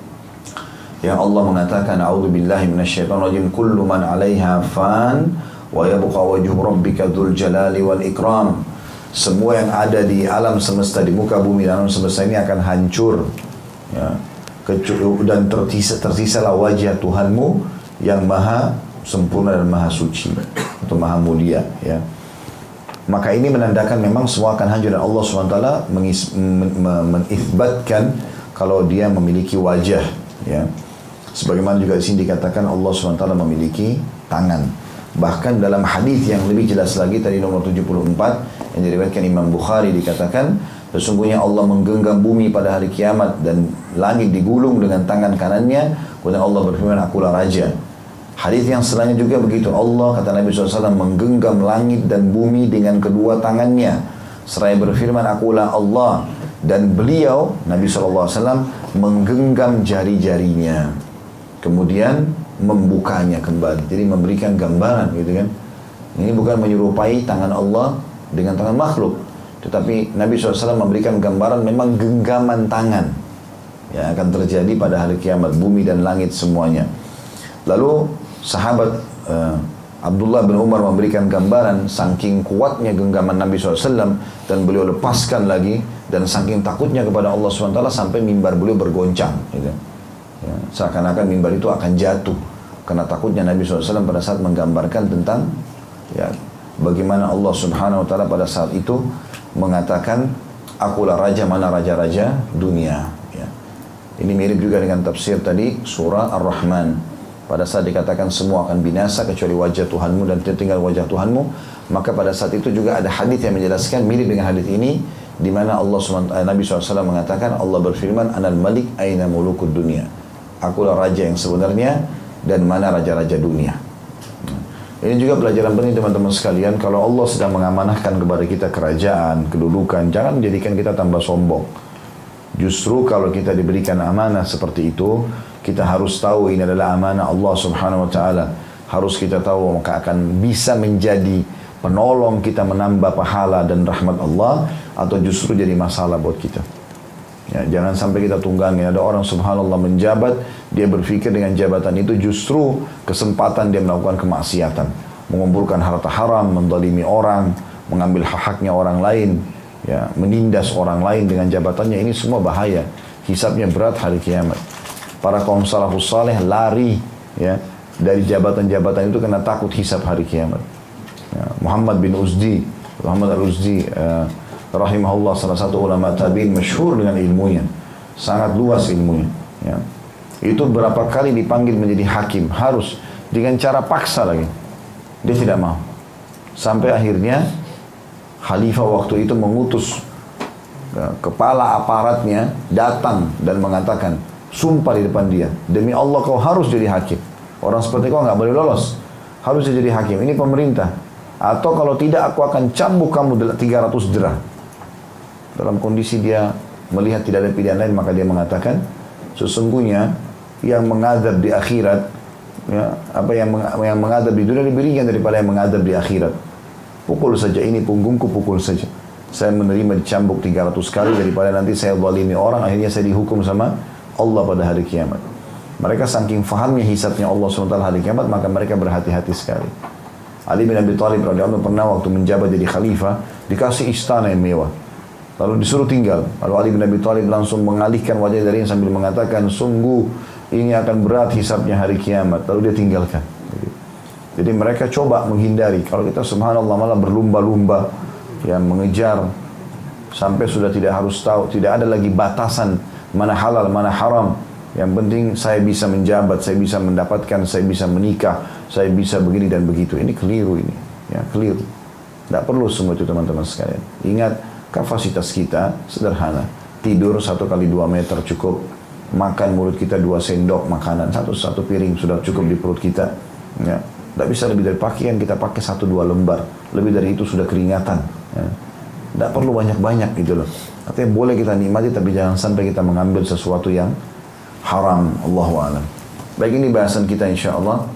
Yang Allah mengatakan, a'udzubillahi minasyaitonirrajim, kullu man 'alaiha fan wa yabqa wajhu rabbika dzul jalali wal ikram. Semua yang ada di alam semesta, di muka bumi dan alam semesta ini akan hancur. Ya. Dan tersisalah wajah Tuhanmu yang maha sempurna dan maha suci atau maha mulia. Ya. Maka ini menandakan memang semua akan hancur dan Allah SWT mengisbatkan kalau dia memiliki wajah. Ya. Sebagaimana juga di sini dikatakan Allah SWT memiliki tangan. Bahkan dalam hadis yang lebih jelas lagi tadi nomor 74 yang diriwayatkan Imam Bukhari dikatakan, sesungguhnya Allah menggenggam bumi pada hari kiamat dan langit digulung dengan tangan kanannya. Kemudian Allah berfirman, akulah raja. Hadis yang selanjutnya juga begitu. Allah, kata Nabi SAW, menggenggam langit dan bumi dengan kedua tangannya. Seraya berfirman, akulah Allah. Dan beliau, Nabi SAW, menggenggam jari-jarinya. Kemudian membukanya kembali. Jadi memberikan gambaran gitu kan. Ini bukan menyerupai tangan Allah dengan tangan makhluk. Tetapi Nabi SAW memberikan gambaran memang genggaman tangan yang akan terjadi pada hari kiamat, bumi dan langit semuanya. Lalu sahabat Abdullah bin Umar memberikan gambaran saking kuatnya genggaman Nabi SAW dan beliau lepaskan lagi dan saking takutnya kepada Allah SWT sampai mimbar beliau bergoncang gitu. Ya, seakan-akan mimbar itu akan jatuh karena takutnya Nabi SAW pada saat menggambarkan tentang ya, bagaimana Allah Subhanahu Wa Taala pada saat itu mengatakan, akulah raja, mana raja-raja dunia. Ya. Ini mirip juga dengan tafsir tadi surah Ar-Rahman. Pada saat dikatakan semua akan binasa kecuali wajah Tuhanmu dan tinggal wajah Tuhanmu, maka pada saat itu juga ada hadis yang menjelaskan mirip dengan hadis ini, di mana Nabi SAW mengatakan, Allah berfirman, Anal Malik aina mulukud dunia. Akulah raja yang sebenarnya dan mana raja-raja dunia. Ini juga pelajaran penting teman-teman sekalian. Kalau Allah sedang mengamanahkan kepada kita kerajaan, kedudukan, jangan menjadikan kita tambah sombong. Justru kalau kita diberikan amanah seperti itu, kita harus tahu ini adalah amanah Allah Subhanahu Wa Taala. Harus kita tahu maka akan bisa menjadi penolong kita menambah pahala dan rahmat Allah, atau justru jadi masalah buat kita. Ya, jangan sampai kita tunggangi. Ada orang subhanallah menjabat, dia berpikir dengan jabatan itu justru kesempatan dia melakukan kemaksiatan, mengumpulkan harta haram, mendalimi orang, mengambil hak-haknya orang lain, ya, menindas orang lain dengan jabatannya. Ini semua bahaya, hisabnya berat hari kiamat. Para kaum salafus saleh lari ya dari jabatan-jabatan itu karena takut hisab hari kiamat. Ya, Muhammad al-Uzdi rahimahullah, salah satu ulama tabi'in masyhur dengan ilmunya, sangat luas ilmunya. Ya. Itu berapa kali dipanggil menjadi hakim, harus dengan cara paksa lagi. Dia tidak mau. Sampai akhirnya khalifah waktu itu mengutus kepala aparatnya datang dan mengatakan, sumpah di depan dia, demi Allah kau harus jadi hakim. Orang seperti kau nggak boleh lolos. Harus jadi hakim. Ini pemerintah. Atau kalau tidak aku akan cambuk kamu 300 derah. Dalam kondisi dia melihat tidak ada pilihan lain, maka dia mengatakan, sesungguhnya yang mengadab di akhirat, ya, yang mengadab di dunia lebih ringan daripada yang mengadab di akhirat. Pukul saja ini punggungku, pukul saja. Saya menerima dicambuk 300 kali daripada nanti saya zalimi orang, akhirnya saya dihukum sama Allah pada hari kiamat. Mereka saking fahamnya hisabnya Allah SWT hari kiamat, maka mereka berhati-hati sekali. Ali bin Abi Thalib radhiyallahu anhu pernah waktu menjabat jadi khalifah, dikasih istana yang mewah. Lalu disuruh tinggal. Lalu Ali bin Abi Thalib langsung mengalihkan wajah dari ini sambil mengatakan, sungguh ini akan berat hisabnya hari kiamat. Lalu dia tinggalkan. Jadi mereka coba menghindari. Kalau kita subhanallah malah berlumba-lumba, yang mengejar sampai sudah tidak harus tahu, tidak ada lagi batasan mana halal, mana haram. Yang penting saya bisa menjabat, saya bisa mendapatkan, saya bisa menikah, saya bisa begini dan begitu. Ini keliru ini. Ya, keliru. Tidak perlu semua itu teman-teman sekalian. Ingat, kapasitas kita sederhana. Tidur 1 kali 2 meter cukup. Makan mulut kita 2 sendok makanan. Satu piring sudah cukup di perut kita. Ya. Tidak bisa lebih dari pakaian kita pakai 1-2 lembar. Lebih dari itu sudah keringatan. Ya. Tidak perlu banyak-banyak gitu loh. Artinya boleh kita nikmati, tapi jangan sampai kita mengambil sesuatu yang haram. Allahu a'lam. Baik, ini bahasan kita insya Allah.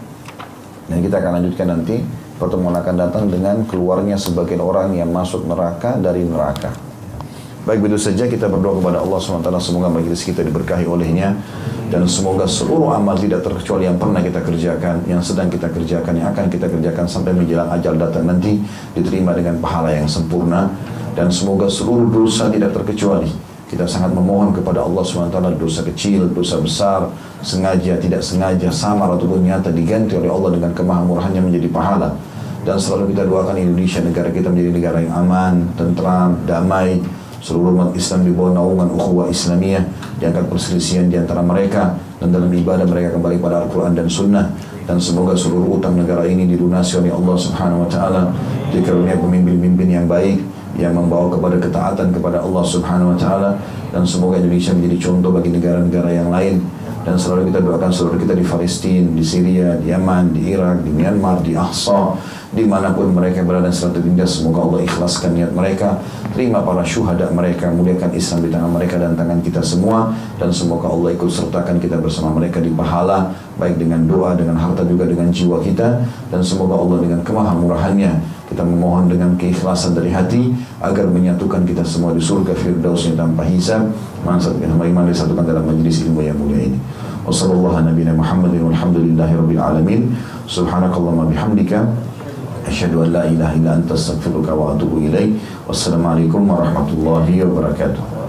Dan kita akan lanjutkan nanti. Pertemuan akan datang dengan keluarnya sebagian orang yang masuk neraka dari neraka. Baik, begitu saja kita berdoa kepada Allah SWT. Semoga majelis kita diberkahi olehnya. Dan semoga seluruh amal tidak terkecuali yang pernah kita kerjakan, yang sedang kita kerjakan, yang akan kita kerjakan sampai menjelang ajal datang nanti, diterima dengan pahala yang sempurna. Dan semoga seluruh dosa tidak terkecuali. Kita sangat memohon kepada Allah SWT, dosa kecil, dosa besar, sengaja, tidak sengaja, samar ataupun nyata, diganti oleh Allah dengan kemahamurahannya menjadi pahala. Dan selalu kita doakan Indonesia, negara kita menjadi negara yang aman, tentram, damai. Seluruh umat Islam di bawah naungan ukhuwah Islamiyah, diangkat perselisihan di antara mereka, dan dalam ibadah mereka kembali pada Al-Quran dan Sunnah. Dan semoga seluruh utang negara ini dilunasi oleh Allah Subhanahu Wa Taala, dikarunia pemimpin-pemimpin yang baik, yang membawa kepada ketaatan kepada Allah Subhanahu Wa Taala. Dan semoga Indonesia menjadi contoh bagi negara-negara yang lain. Dan selalu kita doakan saudara kita di Palestina, di Syria, di Yaman, di Irak, di Myanmar, di Aqsa, dimanapun mereka berada serta tindas, semoga Allah ikhlaskan niat mereka, terima para syuhada mereka, muliakan Islam di tangan mereka dan tangan kita semua, dan semoga Allah ikut sertakan kita bersama mereka di pahala, baik dengan doa, dengan harta, juga dengan jiwa kita. Dan semoga Allah dengan kemahamurahannya, kita memohon dengan keikhlasan dari hati agar menyatukan kita semua di surga firdausnya tanpa hisab, mansat iman disatukan dalam majlis ilmu yang mulia ini. Wassallallahu nabiyana Muhammadin walhamdulillahi rabbil alamin. Subhanakallahumma bihamdika asyhadu an la ilaha illa anta astaghfiruka wa atubu ilaik. Wassalamualaikum warahmatullahi wabarakatuh.